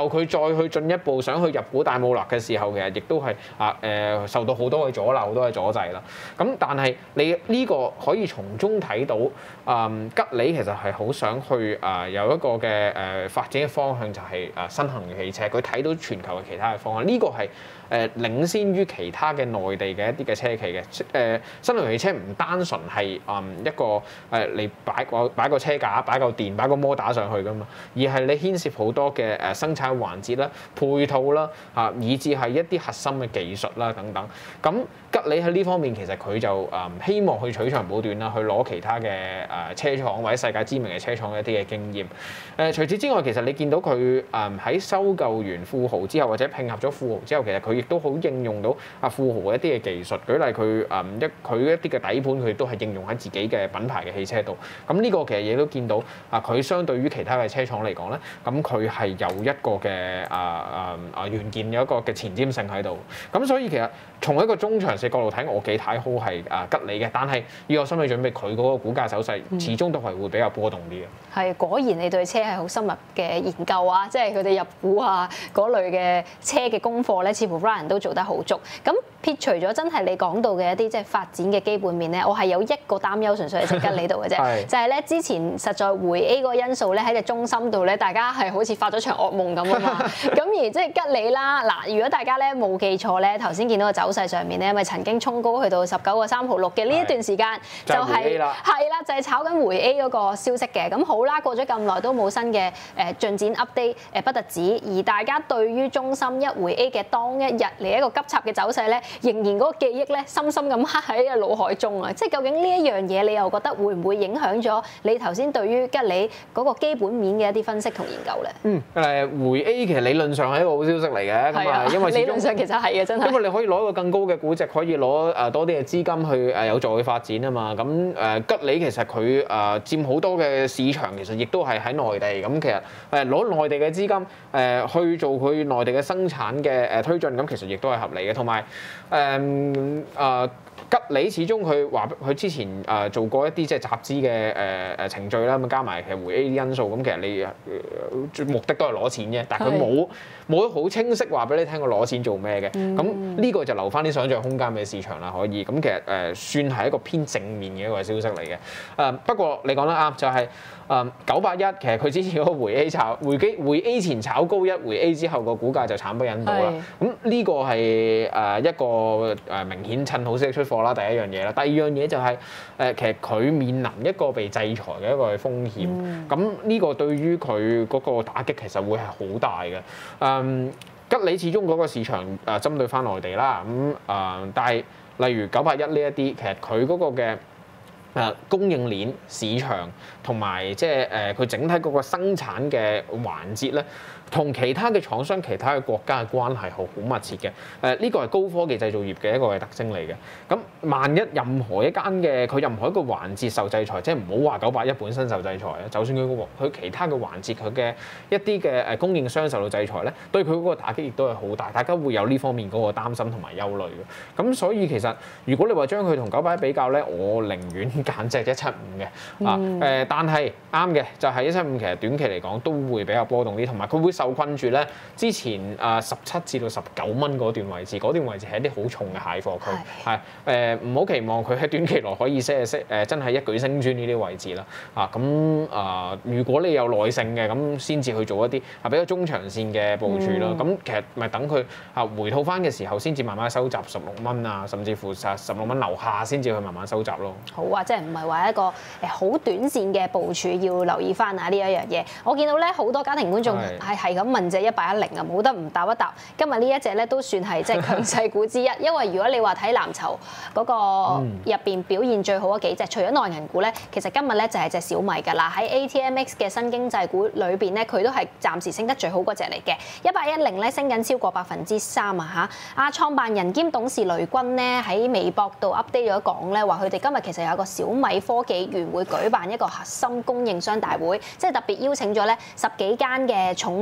後佢再去進一步想去入股戴姆勒嘅時候，其實亦都係啊誒受到好多嘅阻撓，好多嘅阻滯啦。咁但係你呢個可以從中睇到，啊、嗯、吉利其實係好想去啊、呃、有一個嘅誒、呃、發展嘅方向，就係啊新能源汽車。佢睇到全球嘅其他嘅方向，呢、這個係誒、呃、領先於其他嘅內地嘅一啲嘅車企嘅。誒、呃、新能源汽車唔單純係啊、嗯、一個誒你擺個擺個車架、擺嚿電、擺個摩打上去噶嘛，而係你牽涉好多嘅誒生產環節啦、配套啦啊，以至係一啲核心嘅技術啦等等。咁吉利喺呢方面其實佢就誒、嗯、希望去取長補短啦，去攞其他嘅誒車廠或者世界知名嘅車廠嘅一啲嘅經驗。誒、呃、除此之外，其實你見到佢誒喺收購完富豪之後，或者拼合咗富豪之後，其實佢亦都好應用到啊富豪一啲嘅技術。舉例佢誒一佢一啲嘅底盤，佢都係應用喺自己嘅品牌嘅汽車度。咁呢個其實亦都見到啊，佢相對於其他嘅車廠嚟講咧，咁佢係有一個嘅啊啊啊元件有一個嘅前瞻性喺度。咁所以其實從一個中長線角度睇，我幾睇好係啊吉利嘅，但係要有心理準備，佢嗰個股價走勢始終都係會比較波動啲嘅。 係、嗯、果然你對車係好深入嘅研究啊，即係佢哋入股啊嗰類嘅車嘅功課咧，似乎 Ryan 都做得好足。咁撇除咗真係你講到嘅一啲即係發展嘅基本面咧，我係有一個擔憂，純粹係吉利度嘅啫，就係咧之前實在回 A 嗰個因素咧喺隻中心度咧，大家係好似發咗場噩夢咁啊嘛。咁而即係吉利啦，嗱，如果大家咧冇記錯咧，頭先見到個走勢上面咧，咪曾經衝高去到十九個三毫六嘅呢一段時間，就係係啦，就係炒緊回 A 嗰個消息嘅。咁好啦，過咗咁耐都冇新嘅誒進展 update 誒不特止，而大家對於中心一回 A 嘅當一日嚟一個急插嘅走勢咧，仍然嗰個記憶咧深深咁刻喺個腦海中啊！即係究竟呢一樣嘢，你又覺得會唔會影響咗你頭先對於吉利嗰個基本面嘅一啲分析同研究咧？嗯， 誒回 A 其實理論上係一個好消息嚟嘅，咁啊，因為理論上其實係嘅，真係。 因為你可以攞一個更高嘅估值，可以攞誒多啲嘅資金去誒有助佢發展啊嘛。咁誒吉利其實佢誒佔好多嘅市場，其實亦都係喺內地。咁其實誒攞內地嘅資金誒去做佢內地嘅生產嘅誒推進，咁其實亦都係合理嘅。同埋誒誒吉利始終佢話佢之前誒做過一啲即係集資嘅誒誒程序啦，咁加埋其實回 A 啲因素，咁其實你誒目的都係攞錢啫，但係佢冇冇好清晰話俾你聽佢攞錢做咩嘅。咁呢、嗯、個就留翻啲想像空間俾市場啦，可以。咁其實誒算係一個偏正面嘅一個消息嚟嘅。誒不過你講得啱，就係誒九八一其實佢之前嗰個回 A 炒回機回 A 前炒高一，回 A 之後個股價就慘不忍睹啦。咁呢個係誒一個誒明顯趁好消息出貨啦，第一樣嘢啦。第二樣嘢就係、是、誒其實佢面臨一個被制裁嘅一個風險。咁呢、嗯、個對於佢嗰個打擊其實會係好大嘅。誒吉利始終嗰個市場誒針對翻內地啦。咁誒但係例如九八一呢一啲，其實佢嗰個嘅誒供應鏈市場同埋即係誒佢整體嗰個生產嘅環節咧，同其他嘅廠商、其他嘅國家嘅關係係好密切嘅。誒呢個係高科技製造業嘅一個嘅特徵嚟嘅。咁萬一任何一間嘅佢任何一個環節受制裁，即係唔好話九八一本身受制裁啊，就算佢個佢其他嘅環節佢嘅一啲嘅誒供應商受到制裁咧，對佢嗰個打擊亦都係好大。大家會有呢方面嗰個擔心同埋憂慮嘅。咁所以其實如果你話將佢同九八一比較咧，我寧願揀隻一七五嘅啊誒，但係啱嘅就係一七五其實短期嚟講都會比較波動啲，同埋佢會受困住咧之前啊十七至到十九蚊嗰段位置，嗰段位置係一啲好重嘅蟹貨區，係誒唔好期望佢喺短期內可以即係即誒真係一舉升穿呢啲位置啦啊咁啊！如果你有耐性嘅咁，先至去做一啲啊比較中長線嘅部署啦。咁、嗯、其實咪等佢啊回吐翻嘅時候，先至慢慢收集十六蚊啊，甚至乎十十六蚊樓下先至去慢慢收集咯。 好啊，即係唔係話一個誒好短線嘅部署要留意翻啊呢一樣嘢。我見到咧好多家庭觀眾係係咁問隻一八一零啊，冇得唔答一答。今日呢一隻咧都算係即係強勢股之一，因為如果你話睇藍籌嗰個入邊表現最好嗰幾隻，除咗內銀股咧，其實今日咧就係隻小米㗎啦。喺 A T M X 嘅新經濟股裏邊咧，佢都係暫時升得最好嗰隻嚟嘅。一八一零咧升緊超過百分之三啊嚇！阿創辦人兼董事雷軍咧喺微博度 update 咗講咧，話佢哋今日其實有一個小米科技園會舉辦一個核心供應商大會，即係特別邀請咗咧十幾間嘅重量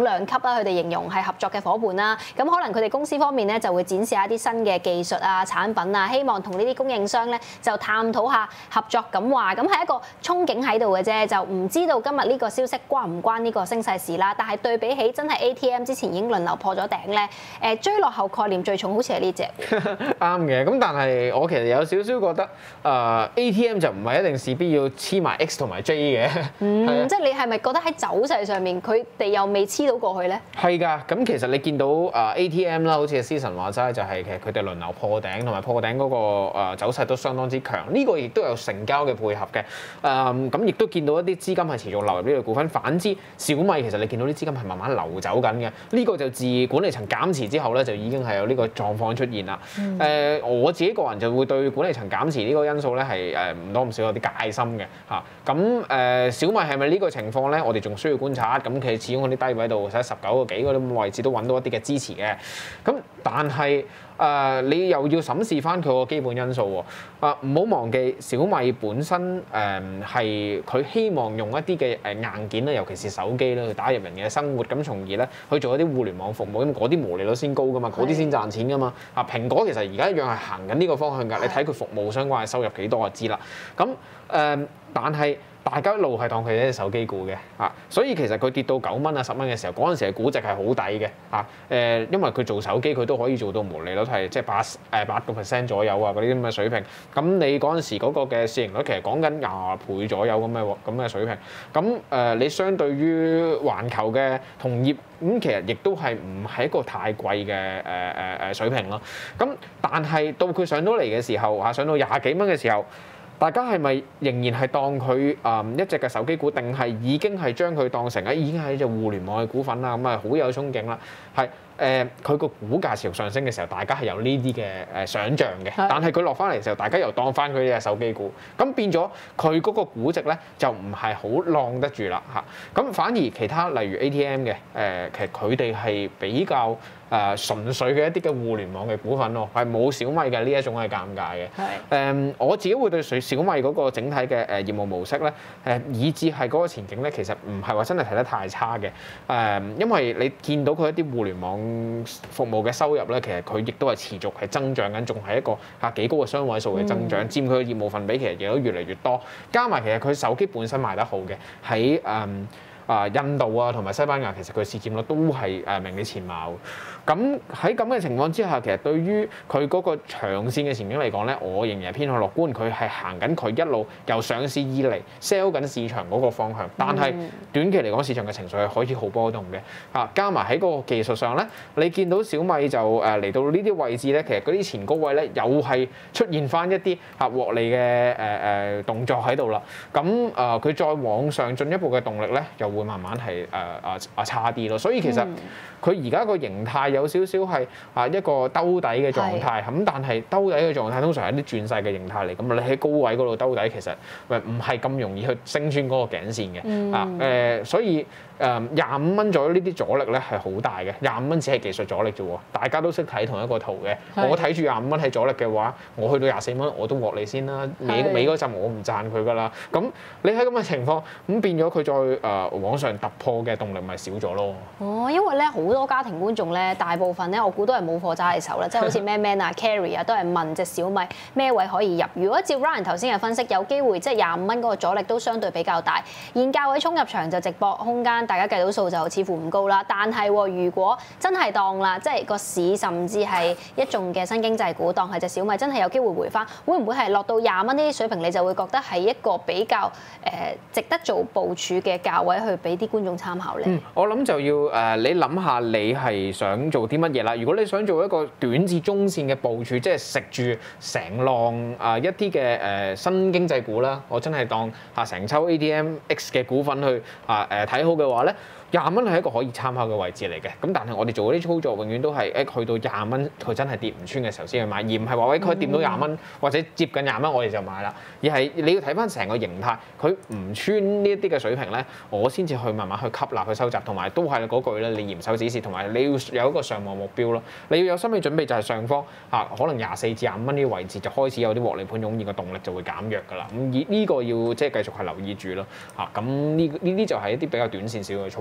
兩級啦，佢哋形容係合作嘅伙伴啦。咁可能佢哋公司方面咧就會展示一啲新嘅技術啊、產品啊，希望同呢啲供應商咧就探討下合作咁話。咁係一個憧憬喺度嘅啫，就唔知道今日呢個消息關唔關呢個升勢事啦。但係對比起真係 A T M 之前已經輪流破咗頂咧，誒追落後概念最重好似係呢隻。 啱嘅，咁但係我其實有少少覺得，誒、呃、A T M 就唔係一定事必要黐埋 X 同埋 J 嘅。 嗯，啊、即係你係咪覺得喺走勢上面佢哋又未黐到過去咧？係㗎，咁其實你見到誒 A T M 啦，好似思晨話齋，就係其實佢哋輪流破頂，同埋破頂嗰個誒走勢都相當之強。呢、這個亦都有成交嘅配合嘅，誒咁亦都見到一啲資金係持續流入呢個股份。反之，小米其實你見到啲資金係慢慢流走緊嘅，呢、這個就自管理層減持之後咧，就已經係有呢個狀況出現啦。誒、嗯呃、我自己個人就會對管理層減持呢個因素咧係誒唔多唔少有啲戒心嘅嚇。咁、啊、誒、呃、小米係咪呢個情況咧？我哋仲需要觀察。咁其實始終嗰啲低位度喺十九個幾嗰啲位置都揾到一啲嘅支持嘅。咁但係誒、呃、你又要審視翻佢個基本因素喎。啊唔好忘記小米本身誒係佢希望用一啲嘅誒硬件咧，尤其是手機咧，去打入人嘅生活，咁從而咧去做一啲互聯網服務，咁嗰啲毛利率先高噶嘛，嗰啲先賺錢噶嘛。啊蘋果其實而家一樣係行緊呢個方向㗎，你睇佢服務相關嘅收入幾多就知啦。咁誒、呃、但係。大家一路係當佢係手機股嘅嚇，所以其實佢跌到九蚊啊十蚊嘅時候，嗰陣時嘅估值係好抵嘅嚇。誒，因為佢做手機佢都可以做到毛利率係即係八誒八個 percent 左右啊，嗰啲咁嘅水平。咁你嗰陣時嗰個嘅市盈率其實講緊廿倍左右咁嘅咁嘅水平。咁誒、呃，你相對於環球嘅同業咁，其實亦都係唔係一個太貴嘅誒誒誒水平咯。咁但係到佢上到嚟嘅時候嚇，上到廿幾蚊嘅時候。大家係咪仍然係當佢誒一隻嘅手機股，定係已經係將佢當成啊已經係一隻互聯網嘅股份啦？咁啊好有憧憬啦，係誒佢個股價持續上升嘅時候，大家係有呢啲嘅誒想像嘅。但係佢落翻嚟嘅時候，大家又當翻佢呢隻手機股，咁變咗佢嗰個估值咧就唔係好晾得住啦嚇。咁反而其他例如 A T M 嘅誒，其實佢哋係比較。誒、呃、純粹嘅一啲嘅互聯網嘅股份咯，係冇小米嘅呢一種係尷尬嘅。係誒、呃，我自己會對小米嗰個整體嘅誒業務模式咧，誒、呃、以至係嗰個前景咧，其實唔係話真係睇得太差嘅。誒、呃，因為你見到佢一啲互聯網服務嘅收入咧，其實佢亦都係持續係增長緊，仲係一個嚇幾高嘅雙位數嘅增長，嗯、佔佢嘅業務份比其實亦都越嚟越多。加埋其實佢手機本身賣得好嘅，喺誒啊印度啊同埋西班牙，其實佢市佔率都係誒名列前茅。咁喺咁嘅情況之下，其實對於佢嗰個長線嘅前景嚟講咧，我仍然係偏向樂觀。佢係行緊佢一路由上市以嚟 sell 緊市場嗰個方向，但係短期嚟講，市場嘅情緒係可以好波動嘅。啊，加埋喺嗰個技術上咧，你見到小米就誒嚟到呢啲位置咧，其實嗰啲前高位咧又係出現翻一啲嚇獲利嘅誒誒動作喺度啦。咁啊，佢、呃、再往上進一步嘅動力咧，又會慢慢係誒啊啊差啲咯。所以其實佢而家個形態有少少係啊一個兜底嘅狀態，咁但係兜底嘅狀態通常係一啲轉勢嘅形態嚟，咁你喺高位嗰度兜底，其實唔係咁容易去升穿嗰個頸線嘅。嗯、啊誒、呃，所以誒廿五蚊左右呢啲阻力咧係好大嘅，廿五蚊只係技術阻力啫喎，大家都識睇同一個圖嘅。我睇住廿五蚊係阻力嘅話，我去到廿四蚊我都獲利先啦，尾尾嗰陣我唔賺佢㗎啦。咁你喺咁嘅情況，咁變咗佢再誒、呃、往上突破嘅動力咪少咗咯。 哦，因為咧好多家庭觀眾咧，大部分咧我估都係冇貨揸喺手啦，即係好似 Man Man 啊、Carrie 啊，都係問隻小米咩位可以入。如果照 Ryan 頭先嘅分析，有機會即係廿五蚊嗰個阻力都相對比較大，現價位衝入場就直播空間，大家計到數就似乎唔高啦。但係如果真係當啦，即係個市甚至係一眾嘅新經濟股，當係隻小米真係有機會回翻，會唔會係落到廿蚊呢啲水平，你就會覺得係一個比較誒值得做部署嘅價位去俾啲觀眾參考咧？ 嗯，我諗就要誒、呃，你諗下你係想做啲乜嘢啦？如果你想做一個短至中線嘅部署，即係食住成浪啊、呃、一啲嘅誒新經濟股啦，我真係當嚇成抽 A D M X 嘅股份去啊誒睇好嘅話咧。廿蚊係一個可以參考嘅位置嚟嘅，咁但係我哋做嗰啲操作永遠都係誒去到廿蚊，佢真係跌唔穿嘅時候先去買，而唔係話喂佢掂到廿蚊或者接近廿蚊我哋就買啦，而係你要睇翻成個形態，佢唔穿呢一啲嘅水平咧，我先至去慢慢去吸納去收集，同埋都係嗰句咧，你嚴守指示，同埋你要有一個上望目標咯，你要有心理準備就係上方嚇、啊，可能廿四至廿五蚊呢個位置就開始有啲獲利盤湧現，個動力就會減弱㗎啦，咁呢個要即係繼續係留意住咯嚇，咁呢呢啲就係一啲比較短線少嘅操作。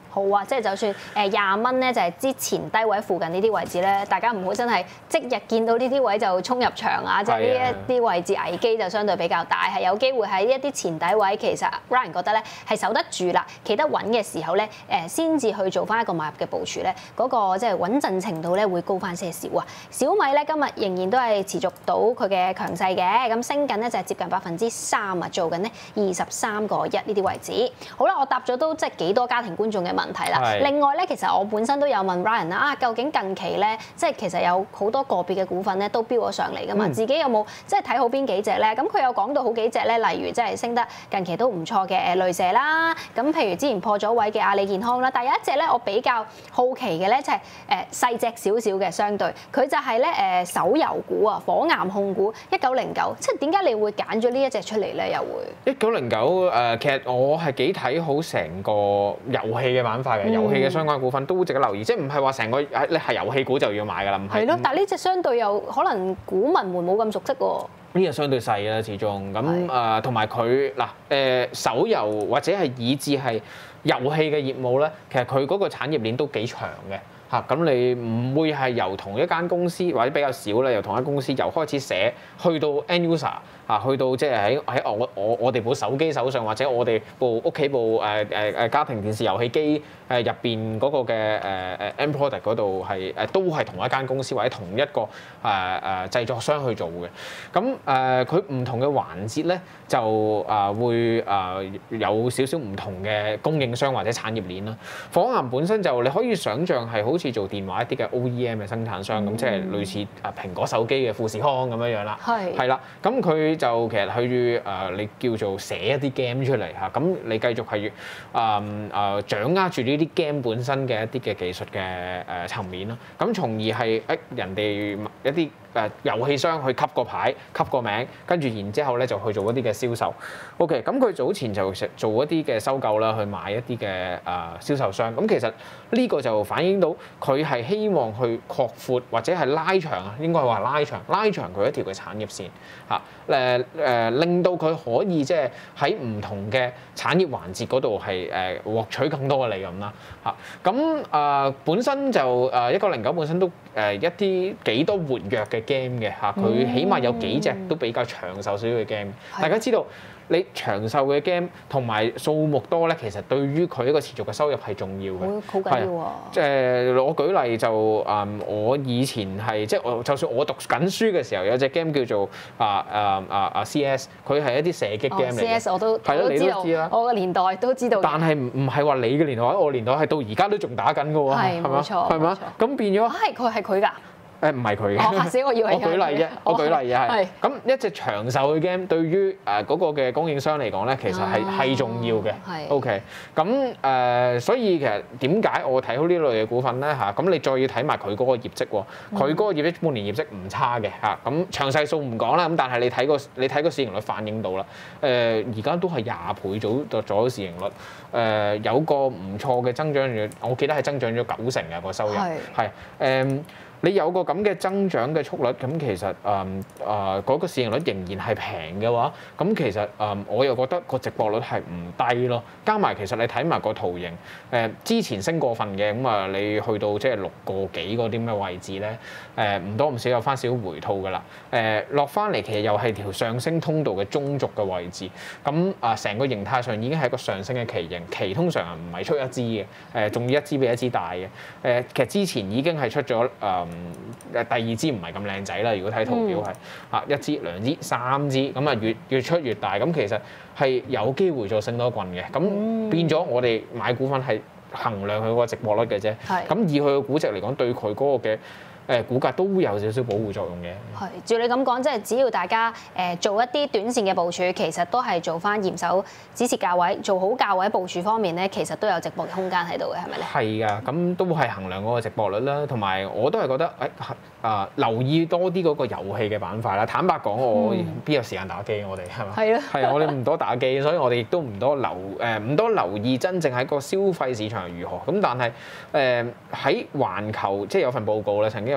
好啊，即係就算誒廿蚊咧，就係之前低位附近呢啲位置咧，大家唔好真係即日見到呢啲位就衝入場啊！即係呢一啲位置危機就相對比較大，係有機會喺一啲前底位，其實 Ryan 覺得咧係守得住啦，企得穩嘅時候咧，誒先至去做翻一個買入嘅部署咧，嗰、那個即係穩陣程度咧會高翻些少啊！小米咧今日仍然都係持續到佢嘅強勢嘅，咁升緊咧就係接近百分之三啊，做緊呢二十三個一呢啲位置。好啦，我答咗都即係幾多家庭觀眾嘅問題啦。另外咧，其實我本身都有問 Ryan 啦，啊，究竟近期咧，即係其實有好多個別嘅股份咧都飆咗上嚟噶嘛，嗯、自己有冇即係睇好邊幾隻咧？咁佢有講到好幾隻咧，例如即係升得近期都唔錯嘅誒雷蛇啦，咁譬如之前破咗位嘅阿里健康啦，但係有一隻咧我比較好奇嘅咧，就係誒細隻少少嘅相對，佢就係咧誒手遊股啊，火岩控股一九零九，即係點解你會揀咗呢一隻出嚟咧？又會一九零九誒，其實我係幾睇好成個遊戲嘅板塊嘅，嗯、遊戲嘅相關股份都值得留意，即係唔係話成個誒你係遊戲股就要買㗎啦，唔係。係咯， 但係呢隻相對又可能股民們冇咁熟悉喎。 呢個相對細啦，始終咁誒，同埋佢嗱誒手遊或者係以至係遊戲嘅業務咧，其實佢嗰個產業鏈都幾長嘅。嚇咁你唔會係由同一間公司或者比較少啦，由同一間公司由開始寫去到 end user 嚇，去到即係喺喺我我我哋部手機手上或者我哋部屋企部誒誒誒家庭電視遊戲機誒入邊嗰個嘅誒誒 end product 嗰度係誒都係同一間公司或者同一個誒誒製作商去做嘅。咁誒佢唔同嘅環節咧就誒會誒有少少唔同嘅供應商或者產業鏈啦。火岩本身就你可以想象係好似做電話一啲嘅 O E M 嘅生產商咁，嗯、即係類似啊蘋果手機嘅富士康咁樣樣啦。係係啦，咁佢就其實去誒、呃、你叫做寫一啲 game 出嚟嚇，咁你繼續係誒誒掌握住呢啲 game 本身嘅一啲嘅技術嘅誒層面啦。咁從而係誒人哋一啲誒遊戲商去吸個牌、吸個名，跟住然之後咧就去做一啲嘅銷售。OK，咁佢早前就做一啲嘅收購啦，去買一啲嘅誒銷售商。咁其實呢個就反映到佢係希望去擴闊或者係拉長啊，應該係話拉長拉長佢一條嘅產業線嚇，誒誒令到佢可以即係喺唔同嘅產業環節嗰度係誒獲取更多嘅利潤啦嚇。咁啊本身就誒一九零九本身都誒一啲幾多活躍嘅 game 嘅嚇，佢起碼有幾隻都比較長壽少少嘅 game。大家知道你長壽嘅 game 同埋數目多咧，其實對於佢一個持續嘅收入係重要嘅。 好緊要喎！ 即係我舉例就誒、嗯，我以前係即係我就算我讀緊書嘅時候，有隻 game 叫做啊啊啊啊 C S， 佢係一啲射擊 game 嚟嘅。C S 我都係咯，你都知啦。我個年代都知道。但係唔唔係話你嘅年代，我年代係到而家都仲打緊嘅喎。係冇錯，係嘛？咁變咗係佢係佢㗎。誒唔係佢嘅，嚇死我以為我舉例啫，我舉例啫係。咁一隻長壽嘅 game 對於誒嗰個嘅供應商嚟講咧，其實係係重要嘅。係 OK。咁誒，所以其實點解我睇好呢類嘅股份咧嚇？咁你再要睇埋佢嗰個業績喎，佢嗰個業績半年業績唔差嘅嚇。咁詳細數唔講啦，咁但係你睇個你睇個市盈率反映到啦。誒而家都係廿倍左左左市盈率。誒有個唔錯嘅增長率，我記得係增長咗九成嘅個收入。係係誒。你有個咁嘅增長嘅速率，咁其實誒誒嗰個市盈率仍然係平嘅話，咁其實誒、呃、我又覺得個值博率係唔低咯。加埋其實你睇埋個圖形，誒、呃、之前升過分嘅，咁啊你去到即係六個幾嗰啲咩位置咧，誒、呃、唔多唔少有翻少少回吐㗎啦。誒落翻嚟其實又係條上升通道嘅中軸嘅位置，咁啊成個形態上已經係一個上升嘅旗形，旗通常係唔係出一支嘅，誒仲要一支比一支大嘅。誒、呃、其實之前已經係出咗誒。呃誒第二支唔係咁靚仔啦，如果睇圖表係嚇、嗯、一支、兩支、三支，咁啊越越出越大，咁其實係有機會再升多一棍嘅，咁變咗我哋買股份係衡量佢個值博率嘅啫，咁、嗯、以佢個估值嚟講，對佢嗰個嘅誒股價都有少少保護作用嘅。係，照你咁講，即係只要大家誒做一啲短線嘅部署，其實都係做翻嚴守止蝕價位，做好價位部署方面咧，其實都有值博嘅空間喺度嘅，係咪咧？係㗎，咁都係衡量嗰個值博率啦，同埋我都係覺得誒啊、呃、留意多啲嗰個遊戲嘅板塊啦。坦白講，我邊有時間打機？我哋係嘛？係咯。係啊，我哋唔多打機，所以我哋亦都唔多留誒唔多留意真正喺個消費市場係如何。咁但係誒喺環球即係有份報告咧，曾經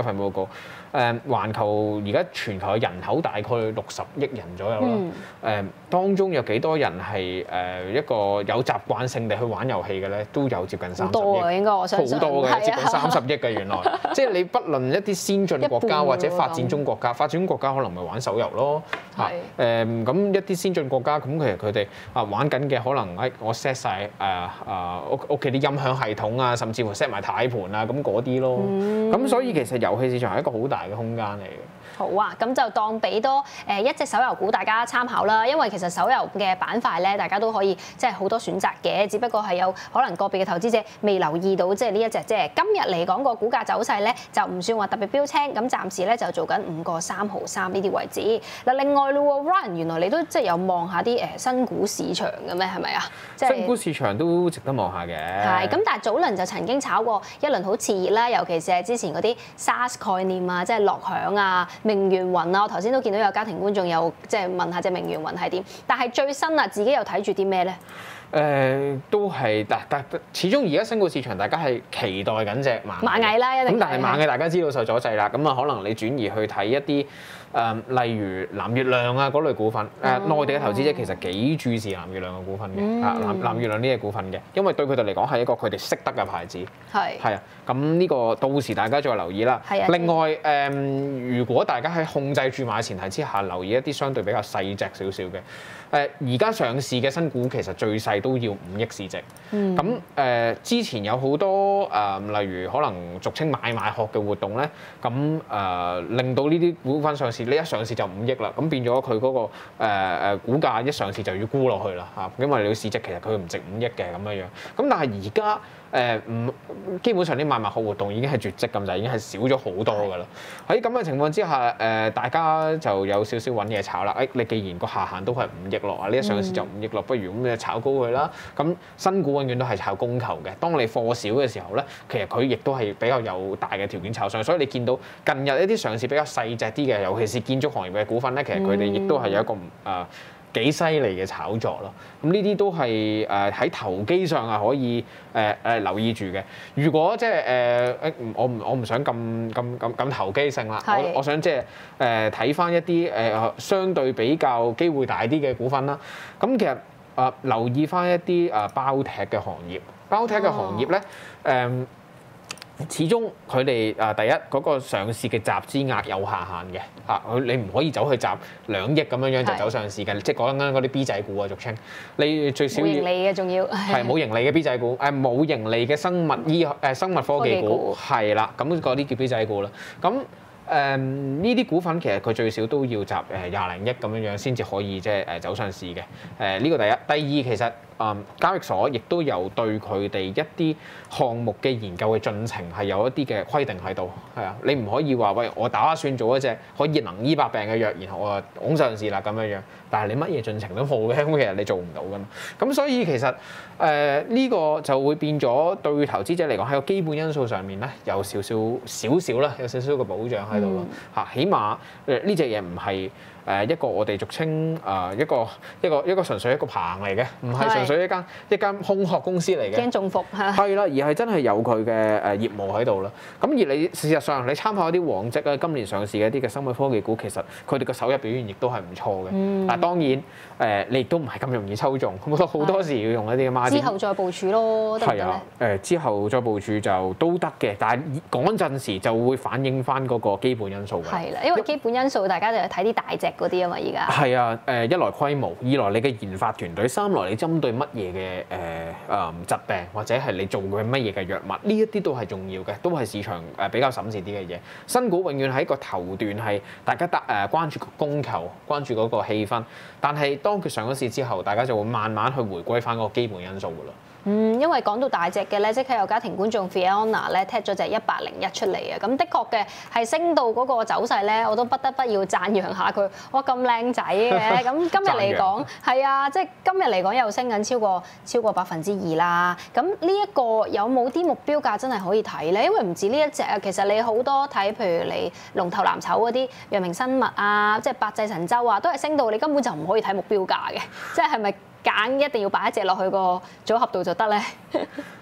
有份報告，誒環球而家全球嘅人口大概六十億人左右啦。誒、嗯、當中有幾多人係誒一個有習慣性地去玩遊戲嘅咧？都有接近三十億。好多啊，應該我相信。 好多嘅， 啊、 接近三十億嘅原來。即係你不論一啲先進國家或者發展中國家，發展中國家可能咪玩手遊咯。係。誒咁一啲先進國家咁其實佢哋啊玩緊嘅可能誒我 set 曬誒誒屋屋企啲音響系統啊，甚至乎 set 埋軚盤啊咁嗰啲咯。咁、嗯、所以其實遊戲市場係一個好大嘅空間嚟嘅。 好啊，咁就當俾多誒一隻手遊股大家參考啦。因為其實手遊嘅板塊咧，大家都可以即係好多選擇嘅，只不過係有可能個別嘅投資者未留意到即係呢一隻啫。今日嚟講個股價走勢咧，就唔算話特別標青，咁暫時咧就做緊五個三毫三呢啲位置。嗱，另外咯 Ryan 原來你都即係有望下啲誒新股市場嘅咩？係咪啊？即係新股市場都值得望下嘅。 係，咁但係早輪就曾經炒過一輪好熾熱啦，尤其是係之前嗰啲 SaaS 概念啊，即係樂享啊、明源雲啊，我頭先都見到有家庭觀眾有即係問下隻明源雲係點，但係最新啊，自己又睇住啲咩咧？ 誒、呃、都係，但但始終而家新股市場，大家係期待緊隻螞螞蟻啦，一定。 咁但係螞蟻大家知道受阻滯啦，咁啊可能你轉移去睇一啲誒、呃，例如藍月亮啊嗰類股份，誒、呃哦、內地嘅投資者其實幾注視藍月亮嘅股份嘅，啊藍藍月亮呢隻股份嘅，因為對佢哋嚟講係一個佢哋識得嘅牌子。係。係啊，咁呢個到時大家再留意啦。係啊。另外誒、呃，如果大家喺控制住買前提之下，留意一啲相對比較細隻少少嘅。誒而家上市嘅新股其實最細都要五億市值，咁誒、嗯呃、之前有好多誒、呃，例如可能俗稱買賣殼嘅活動咧，咁誒、呃、令到呢啲股份上市，呢一上市就五億啦，咁變咗佢嗰個誒、呃、股價一上市就要沽落去啦嚇，因為你個市值其實佢唔值五億嘅咁樣樣，咁但係而家誒唔基本上啲買賣殼活動已經係絕跡咁就已經係少咗好多㗎啦。喺咁嘅情況之下，誒、呃、大家就有少少揾嘢炒啦。誒、哎、你既然個下限都係五億落啊，呢一上市就五億落，不如咁你炒高佢啦。咁新股永遠都係炒供求嘅。當你貨少嘅時候咧，其實佢亦都係比較有大嘅條件炒上。所以你見到近日一啲上市比較細隻啲嘅，尤其是建築行業嘅股份咧，其實佢哋亦都係有一個誒、呃幾犀利嘅炒作咯，咁呢啲都係誒喺投機上係可以誒誒、呃呃、留意住嘅。如果即係誒誒，我唔我唔想咁咁咁咁投機性啦，我我想即係誒睇返一啲誒、呃、相對比較機會大啲嘅股份啦。咁其實誒、呃、留意返一啲誒包踢嘅行業，包踢嘅行業咧誒。呃始終佢哋啊第一嗰、那個上市嘅集資額有下限嘅嚇，佢你唔可以走去集兩億咁樣樣就走上市嘅，即係講緊嗰啲 B 仔股啊，俗稱你最少要冇盈利嘅，仲要係冇盈利嘅 B 仔股，誒冇盈利嘅生物醫誒生物科技股係啦，咁嗰啲叫 B 仔股啦，咁。誒呢啲股份其實佢最少都要集誒廿零億咁樣樣先至可以即係誒走上市嘅。誒、呃、呢、這個第一，第二其實誒、嗯、交易所亦都有對佢哋一啲項目嘅研究嘅進程係有一啲嘅規定喺度，係啊，你唔可以話喂我打算做一隻可以能醫百病嘅藥，然後我拱上市啦咁樣樣，但係你乜嘢進程都冇嘅，咁其實你做唔到㗎嘛。咁所以其實誒呢、呃這個就會變咗對投資者嚟講喺個基本因素上面咧有少少少少啦，有少少嘅保障喺度咯嚇，起碼誒呢隻嘢唔係誒一個我哋俗稱誒一個一個一個純粹一個棚嚟嘅，唔係純粹一間一間空殼公司嚟嘅， 驚中伏嚇。 係啦，而係真係有佢嘅誒業務喺度啦。咁而你事實上你參考一啲往績啊，今年上市嘅一啲嘅生物科技股，其實佢哋嘅首日表現亦都係唔錯嘅。嗯、但係當然誒、呃，你亦都唔係咁容易抽中，好多好多時要用一啲嘅孖展。 之後再部署咯，得唔得咧？係啊， 誒之後再部署就都得嘅，但係嗰陣時就會反映翻嗰個基本因素嘅。 係啦，因為基本因素大家就係睇啲大隻嗰啲啊嘛，而家。 係啊，誒一來規模，二來你嘅研發團隊，三來你針對乜嘢嘅誒誒疾病，或者係你做嘅乜嘢嘅藥物，呢一啲都係重要嘅，都係市場誒比較審視啲嘅嘢。新股永遠喺個頭段係大家得誒關注個供求，關注嗰個氣氛，但係當佢上咗市之後，大家就會慢慢去回歸翻嗰個基本因素㗎啦。 嗯，因為講到大隻嘅咧，即刻有家庭觀眾 Fiona 咧踢咗隻一百零一出嚟啊！咁的確嘅係升到嗰個走勢咧，我都不得不要讚揚下佢。哇，咁靚仔嘅！咁今日嚟講係啊，即係今日嚟講又升緊超過超過百分之二啦。咁呢一個有冇啲目標價真係可以睇咧？因為唔止呢一隻啊，其實你好多睇，譬如你龍頭藍籌嗰啲陽明生物啊，即係百濟神州啊，都係升到你根本就唔可以睇目標價嘅，即係係咪？揀一定要擺一隻落去個組合度就得咧。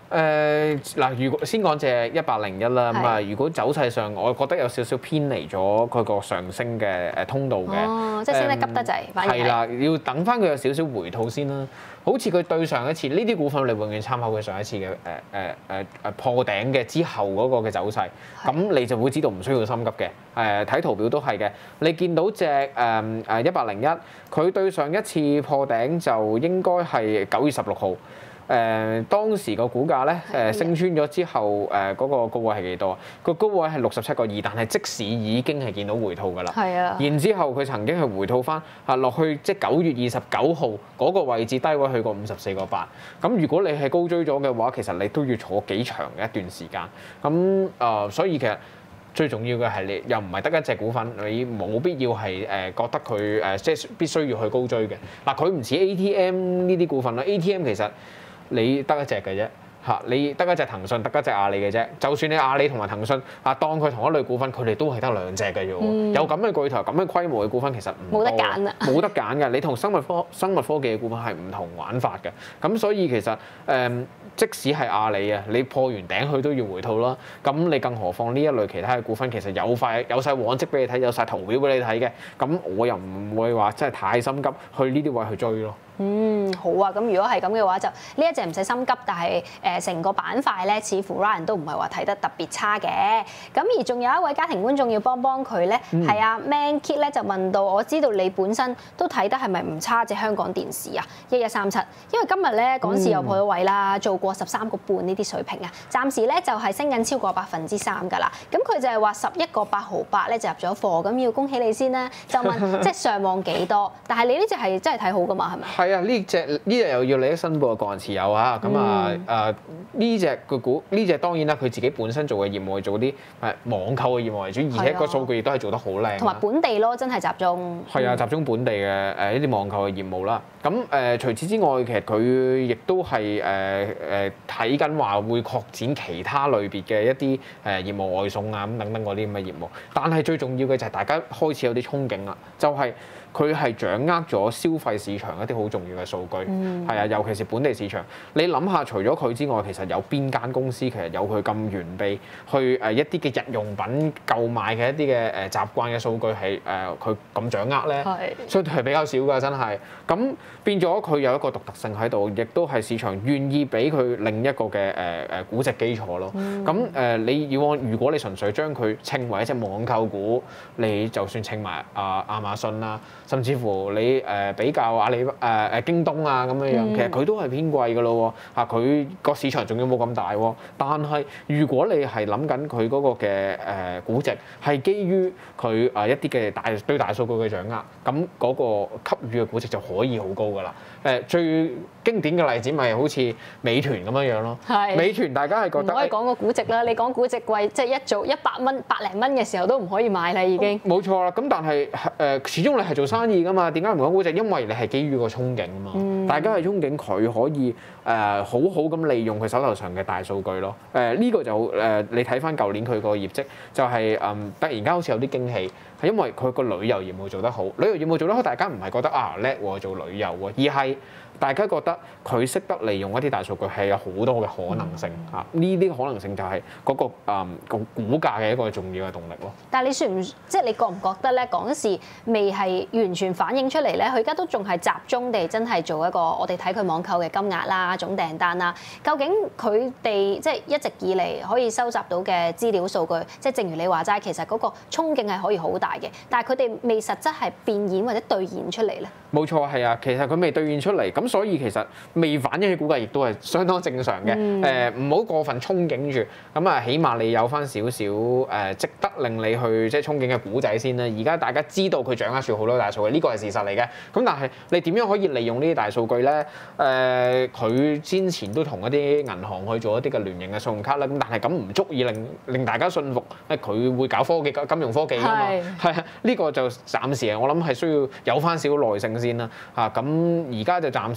誒嗱，如果先講隻一百零一啦，咁啊，如果走勢上，我覺得有少少偏離咗佢個上升嘅誒通道嘅。 哦，即係升得急得滯，反而係。 係啦，要等翻佢有少少回吐先啦。好似佢對上一次呢啲股份，你永遠參考佢上一次嘅誒誒誒誒破頂嘅之後嗰個嘅走勢，咁你就會知道唔需要心急嘅。誒睇圖表都係嘅，你見到隻誒誒一百零一，佢對上一次破頂就應該係九月十六號。誒、呃、當時個股價咧誒升穿咗之後，誒、呃、嗰、那個高位係幾多啊？個高位係六十七個二，但係即使已經係見到回吐㗎啦。係啊。然之後佢曾經係回吐翻啊落去，即係九月二十九號嗰個位置低位去過五十四個八。咁如果你係高追咗嘅話，其實你都要坐幾長嘅一段時間。咁啊、呃，所以其實最重要嘅係你又唔係得一隻股份，你冇必要係誒覺得佢誒即係必須要去高追嘅。嗱，佢唔似 A T M 呢啲股份啦 ，A T M 其實你得一隻嘅啫，嚇你得一隻騰訊，得一隻阿里嘅啫。就算你阿里同埋騰訊啊，當佢同一類股份，佢哋都係得兩隻嘅啫喎。嗯、有咁嘅巨頭、咁嘅規模嘅股份，其實唔多，冇得揀啊，冇得揀嘅。你同生物科、生物科技嘅股份係唔同玩法嘅。咁所以其實誒、嗯，即使係阿里啊，你破完頂佢都要回吐啦。咁你更何況呢一類其他嘅股份，其實有塊有曬往績俾你睇，有晒圖表俾你睇嘅。咁我又唔會話真係太心急去呢啲位去追咯。 嗯，好啊，咁如果係咁嘅話，就呢一隻唔使心急，但係誒成個板塊咧，似乎 Ryan 都唔係話睇得特別差嘅。咁而仲有一位家庭觀眾要幫幫佢咧，係阿、嗯啊、Man Kit 咧就問到，我知道你本身都睇得係咪唔差隻香港電視啊？一一三七，因為今日咧港市又破咗位啦，嗯、做過十三個半呢啲水平啊，暫時咧就係升緊超過百分之三㗎啦。咁佢就係話十一個八毫八咧就入咗貨，咁要恭喜你先啦。就問即係上望幾多？但係你呢隻係真係睇好㗎嘛？係咪？係啊，呢隻呢隻又要利益申報嘅個人持有啊，咁啊誒呢隻個股呢隻當然啦，佢自己本身做嘅業務係做啲誒網購嘅業務為主，而且個數據亦都係做得好靚， 同埋本地咯，真係集中。 係啊，集中本地嘅誒呢啲網購嘅業務啦。咁誒、呃、除此之外，其實佢亦都係誒誒睇緊話會擴展其他類別嘅一啲誒業務外送啊咁等等嗰啲咁嘅業務。但係最重要嘅就係大家開始有啲憧憬啦，就係、是。佢係掌握咗消費市場一啲好重要嘅數據，係啊、嗯，尤其是本地市場。你諗下，除咗佢之外，其實有邊間公司其實有佢咁完備去誒一啲嘅日用品購買嘅一啲嘅誒習慣嘅數據係誒佢咁掌握咧？係，相對係比較少㗎，真係。咁變咗佢有一個獨特性喺度，亦都係市場願意俾佢另一個嘅誒誒估值基礎咯。咁誒、嗯，你以往如果你純粹將佢稱為一隻網購股，你就算稱埋啊亞馬遜啦。甚至乎你誒比較阿里誒誒京東啊咁樣樣，嗯、其實佢都係偏貴㗎咯喎，嚇佢個市場仲要冇咁大喎。但係如果你係諗緊佢嗰個嘅誒估值係基於佢誒一啲嘅大對大數據嘅掌握，咁嗰個給予嘅估值就可以好高㗎啦。誒最經典嘅例子咪好似美團咁樣樣咯。係是。美團大家係覺得唔可以講個估值啦，你講估值貴，即係一早一百蚊、百零蚊嘅時候都唔可以買啦已經。冇錯啦，咁但係誒始終你係做生意㗎嘛，點解唔講估值？因為你係基於個憧憬啊嘛，嗯、大家係憧憬佢可以誒、呃、好好咁利用佢手頭上嘅大數據咯。誒、呃、呢、這個就誒、呃、你睇翻舊年佢個業績就係、是、誒、嗯、突然間好似有啲驚喜，係因為佢個旅遊業務做得好，旅遊業務做得好，大家唔係覺得啊叻喎做旅遊喎，而係大家覺得佢識得利用一啲大數據係有好多嘅可能性嚇，呢啲、嗯、可能性就係嗰、那個誒個、嗯、股價嘅一個重要嘅動力咯。但係你算唔即係你覺唔覺得咧？港視未係完全反映出嚟咧，佢而家都仲係集中地真係做一個我哋睇佢網購嘅金額啦、總訂單啦。究竟佢哋即係一直以嚟可以收集到嘅資料數據，即係正如你話齋，其實嗰個憧憬係可以好大嘅，但係佢哋未實質係變現或者兌現出嚟咧。冇錯，係啊，其實佢未兌現出嚟，咁所以其實未反映嘅股價亦都係相當正常嘅。誒唔好過分憧憬住，咁啊起碼你有翻少少誒值得令你去即係憧憬嘅股仔先啦。而家大家知道佢掌握住好多大數據，呢個係事實嚟嘅。咁但係你點樣可以利用呢啲大數據咧？誒、呃、佢先前都同一啲銀行去做一啲嘅聯營嘅信用卡啦。咁但係咁唔足以令令大家信服，誒佢會搞科技、金融科技㗎嘛。係啊，呢個就暫時我諗係需要有翻少少耐性先啦。嚇咁而家就暫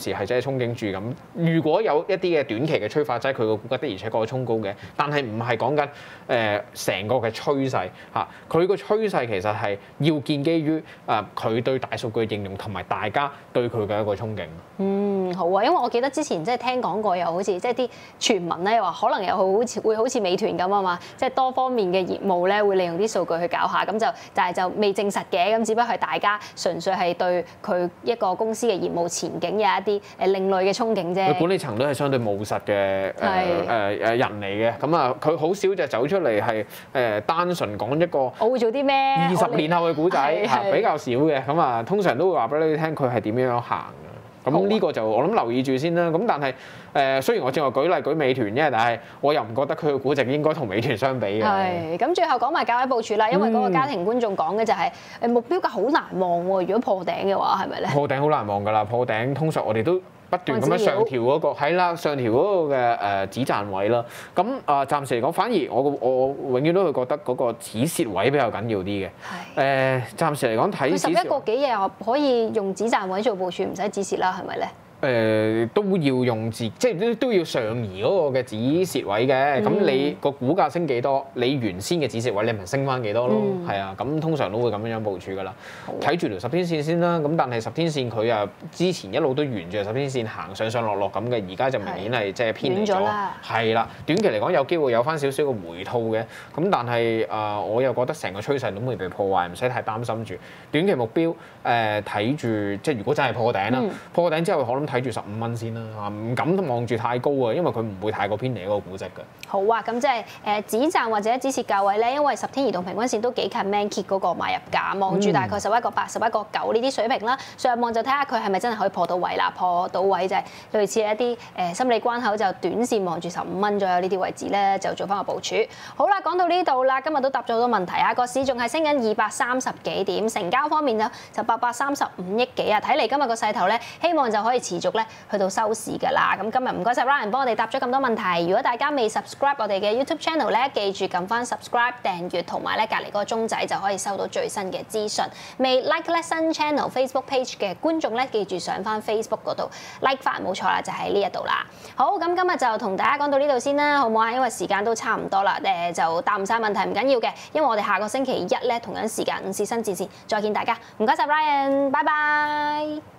時係真係憧憬住咁。如果有一啲嘅短期嘅催化劑，佢個股價的而且確衝高嘅，但係唔係講緊誒成個嘅趨勢嚇。佢個趨勢其實係要建基於誒佢對大數據嘅應用同埋大家對佢嘅一個憧憬。 嗯，好啊，因為我記得之前即係聽講過，又好似即係啲傳聞咧，話可能又好似會好似美團咁啊嘛，即係多方面嘅業務咧會利用啲數據去搞下，咁就但係就未證實嘅，咁只不過係大家純粹係對佢一個公司嘅業務前景有一啲誒另類嘅憧憬啫。 佢管理層都係相對務實嘅誒誒誒人嚟嘅，咁啊佢好少就走出嚟係誒單純講一個我會做啲咩二十年後嘅故仔嚇，比較少嘅，咁啊通常都會話俾你聽佢係點樣行嘅。咁呢個就我諗留意住先啦。咁但係誒、呃，雖然我正話舉例舉美團啫，但係我又唔覺得佢嘅估值應該同美團相比嘅。 係。咁最後講埋價位部署啦，因為嗰個家庭觀眾講嘅就係誒目標價好難望喎。如果破頂嘅話，係咪咧？破頂好難望㗎啦，破頂通常我哋都不斷咁樣上調嗰、那個，係啦，上調嗰個嘅誒止賺位啦。咁啊、呃，暫時嚟講，反而我我永遠都會覺得嗰個止蝕位比較緊要啲嘅。係。誒、呃，暫時嚟講睇十一個幾日可以用止賺位做部署，唔使止蝕啦，係咪咧？ 誒、呃、都要用自，即係都都要上移嗰個嘅止蝕位嘅。咁、嗯、你個股價升幾多，你原先嘅止蝕位你咪升翻幾多咯。係、嗯、啊，咁通常都會咁樣樣部署㗎啦。睇住條十天線先啦。咁但係十天線佢啊之前一路都沿住十天線行上上落落咁嘅，而家就明顯係即係偏離咗。係啦，短期嚟講有機會有翻少少嘅回吐嘅。咁但係啊、呃，我又覺得成個趨勢都未被破壞，唔使太擔心住。短期目標誒睇住，即係如果真係破頂啦，嗯、破頂之後可能。睇住十五蚊先啦，嚇唔敢望住太高啊，因為佢唔會太過偏離嗰個估值嘅。 好啊，咁即係誒止賺或者止蝕價位咧，因為十天移動平均線都幾近 Mankit 嗰個買入價，望住大概十一個八、十一個九呢啲水平啦。上望就睇下佢係咪真係可以破到位啦，破到位就係類似一啲誒心理關口，就短線望住十五蚊左右呢啲位置咧，就做翻個部署。好啦，講到呢度啦，今日都答咗好多問題啊，個市仲係升緊二百三十幾點，成交方面就就八百三十五億幾啊，睇嚟今日個勢頭咧，希望就可以持續咧去到收市㗎啦。咁今日唔該晒 Ryan 幫我哋答咗咁多問題。如果大家未 subscribe 我哋嘅 YouTube channel 咧，記住撳翻 subscribe 訂閱同埋咧隔離嗰個鐘仔就可以收到最新嘅資訊。未 like 咧新 channel Facebook page 嘅觀眾咧，記住上翻 Facebook 嗰度 like 翻，冇錯啦，就喺呢一度啦。好，咁今日就同大家講到呢度先啦，好唔好啊？因為時間都差唔多啦，誒就答唔晒問題唔緊要嘅，因為我哋下個星期一咧同樣時間午市新戰線再見大家。唔該晒 Ryan，拜拜。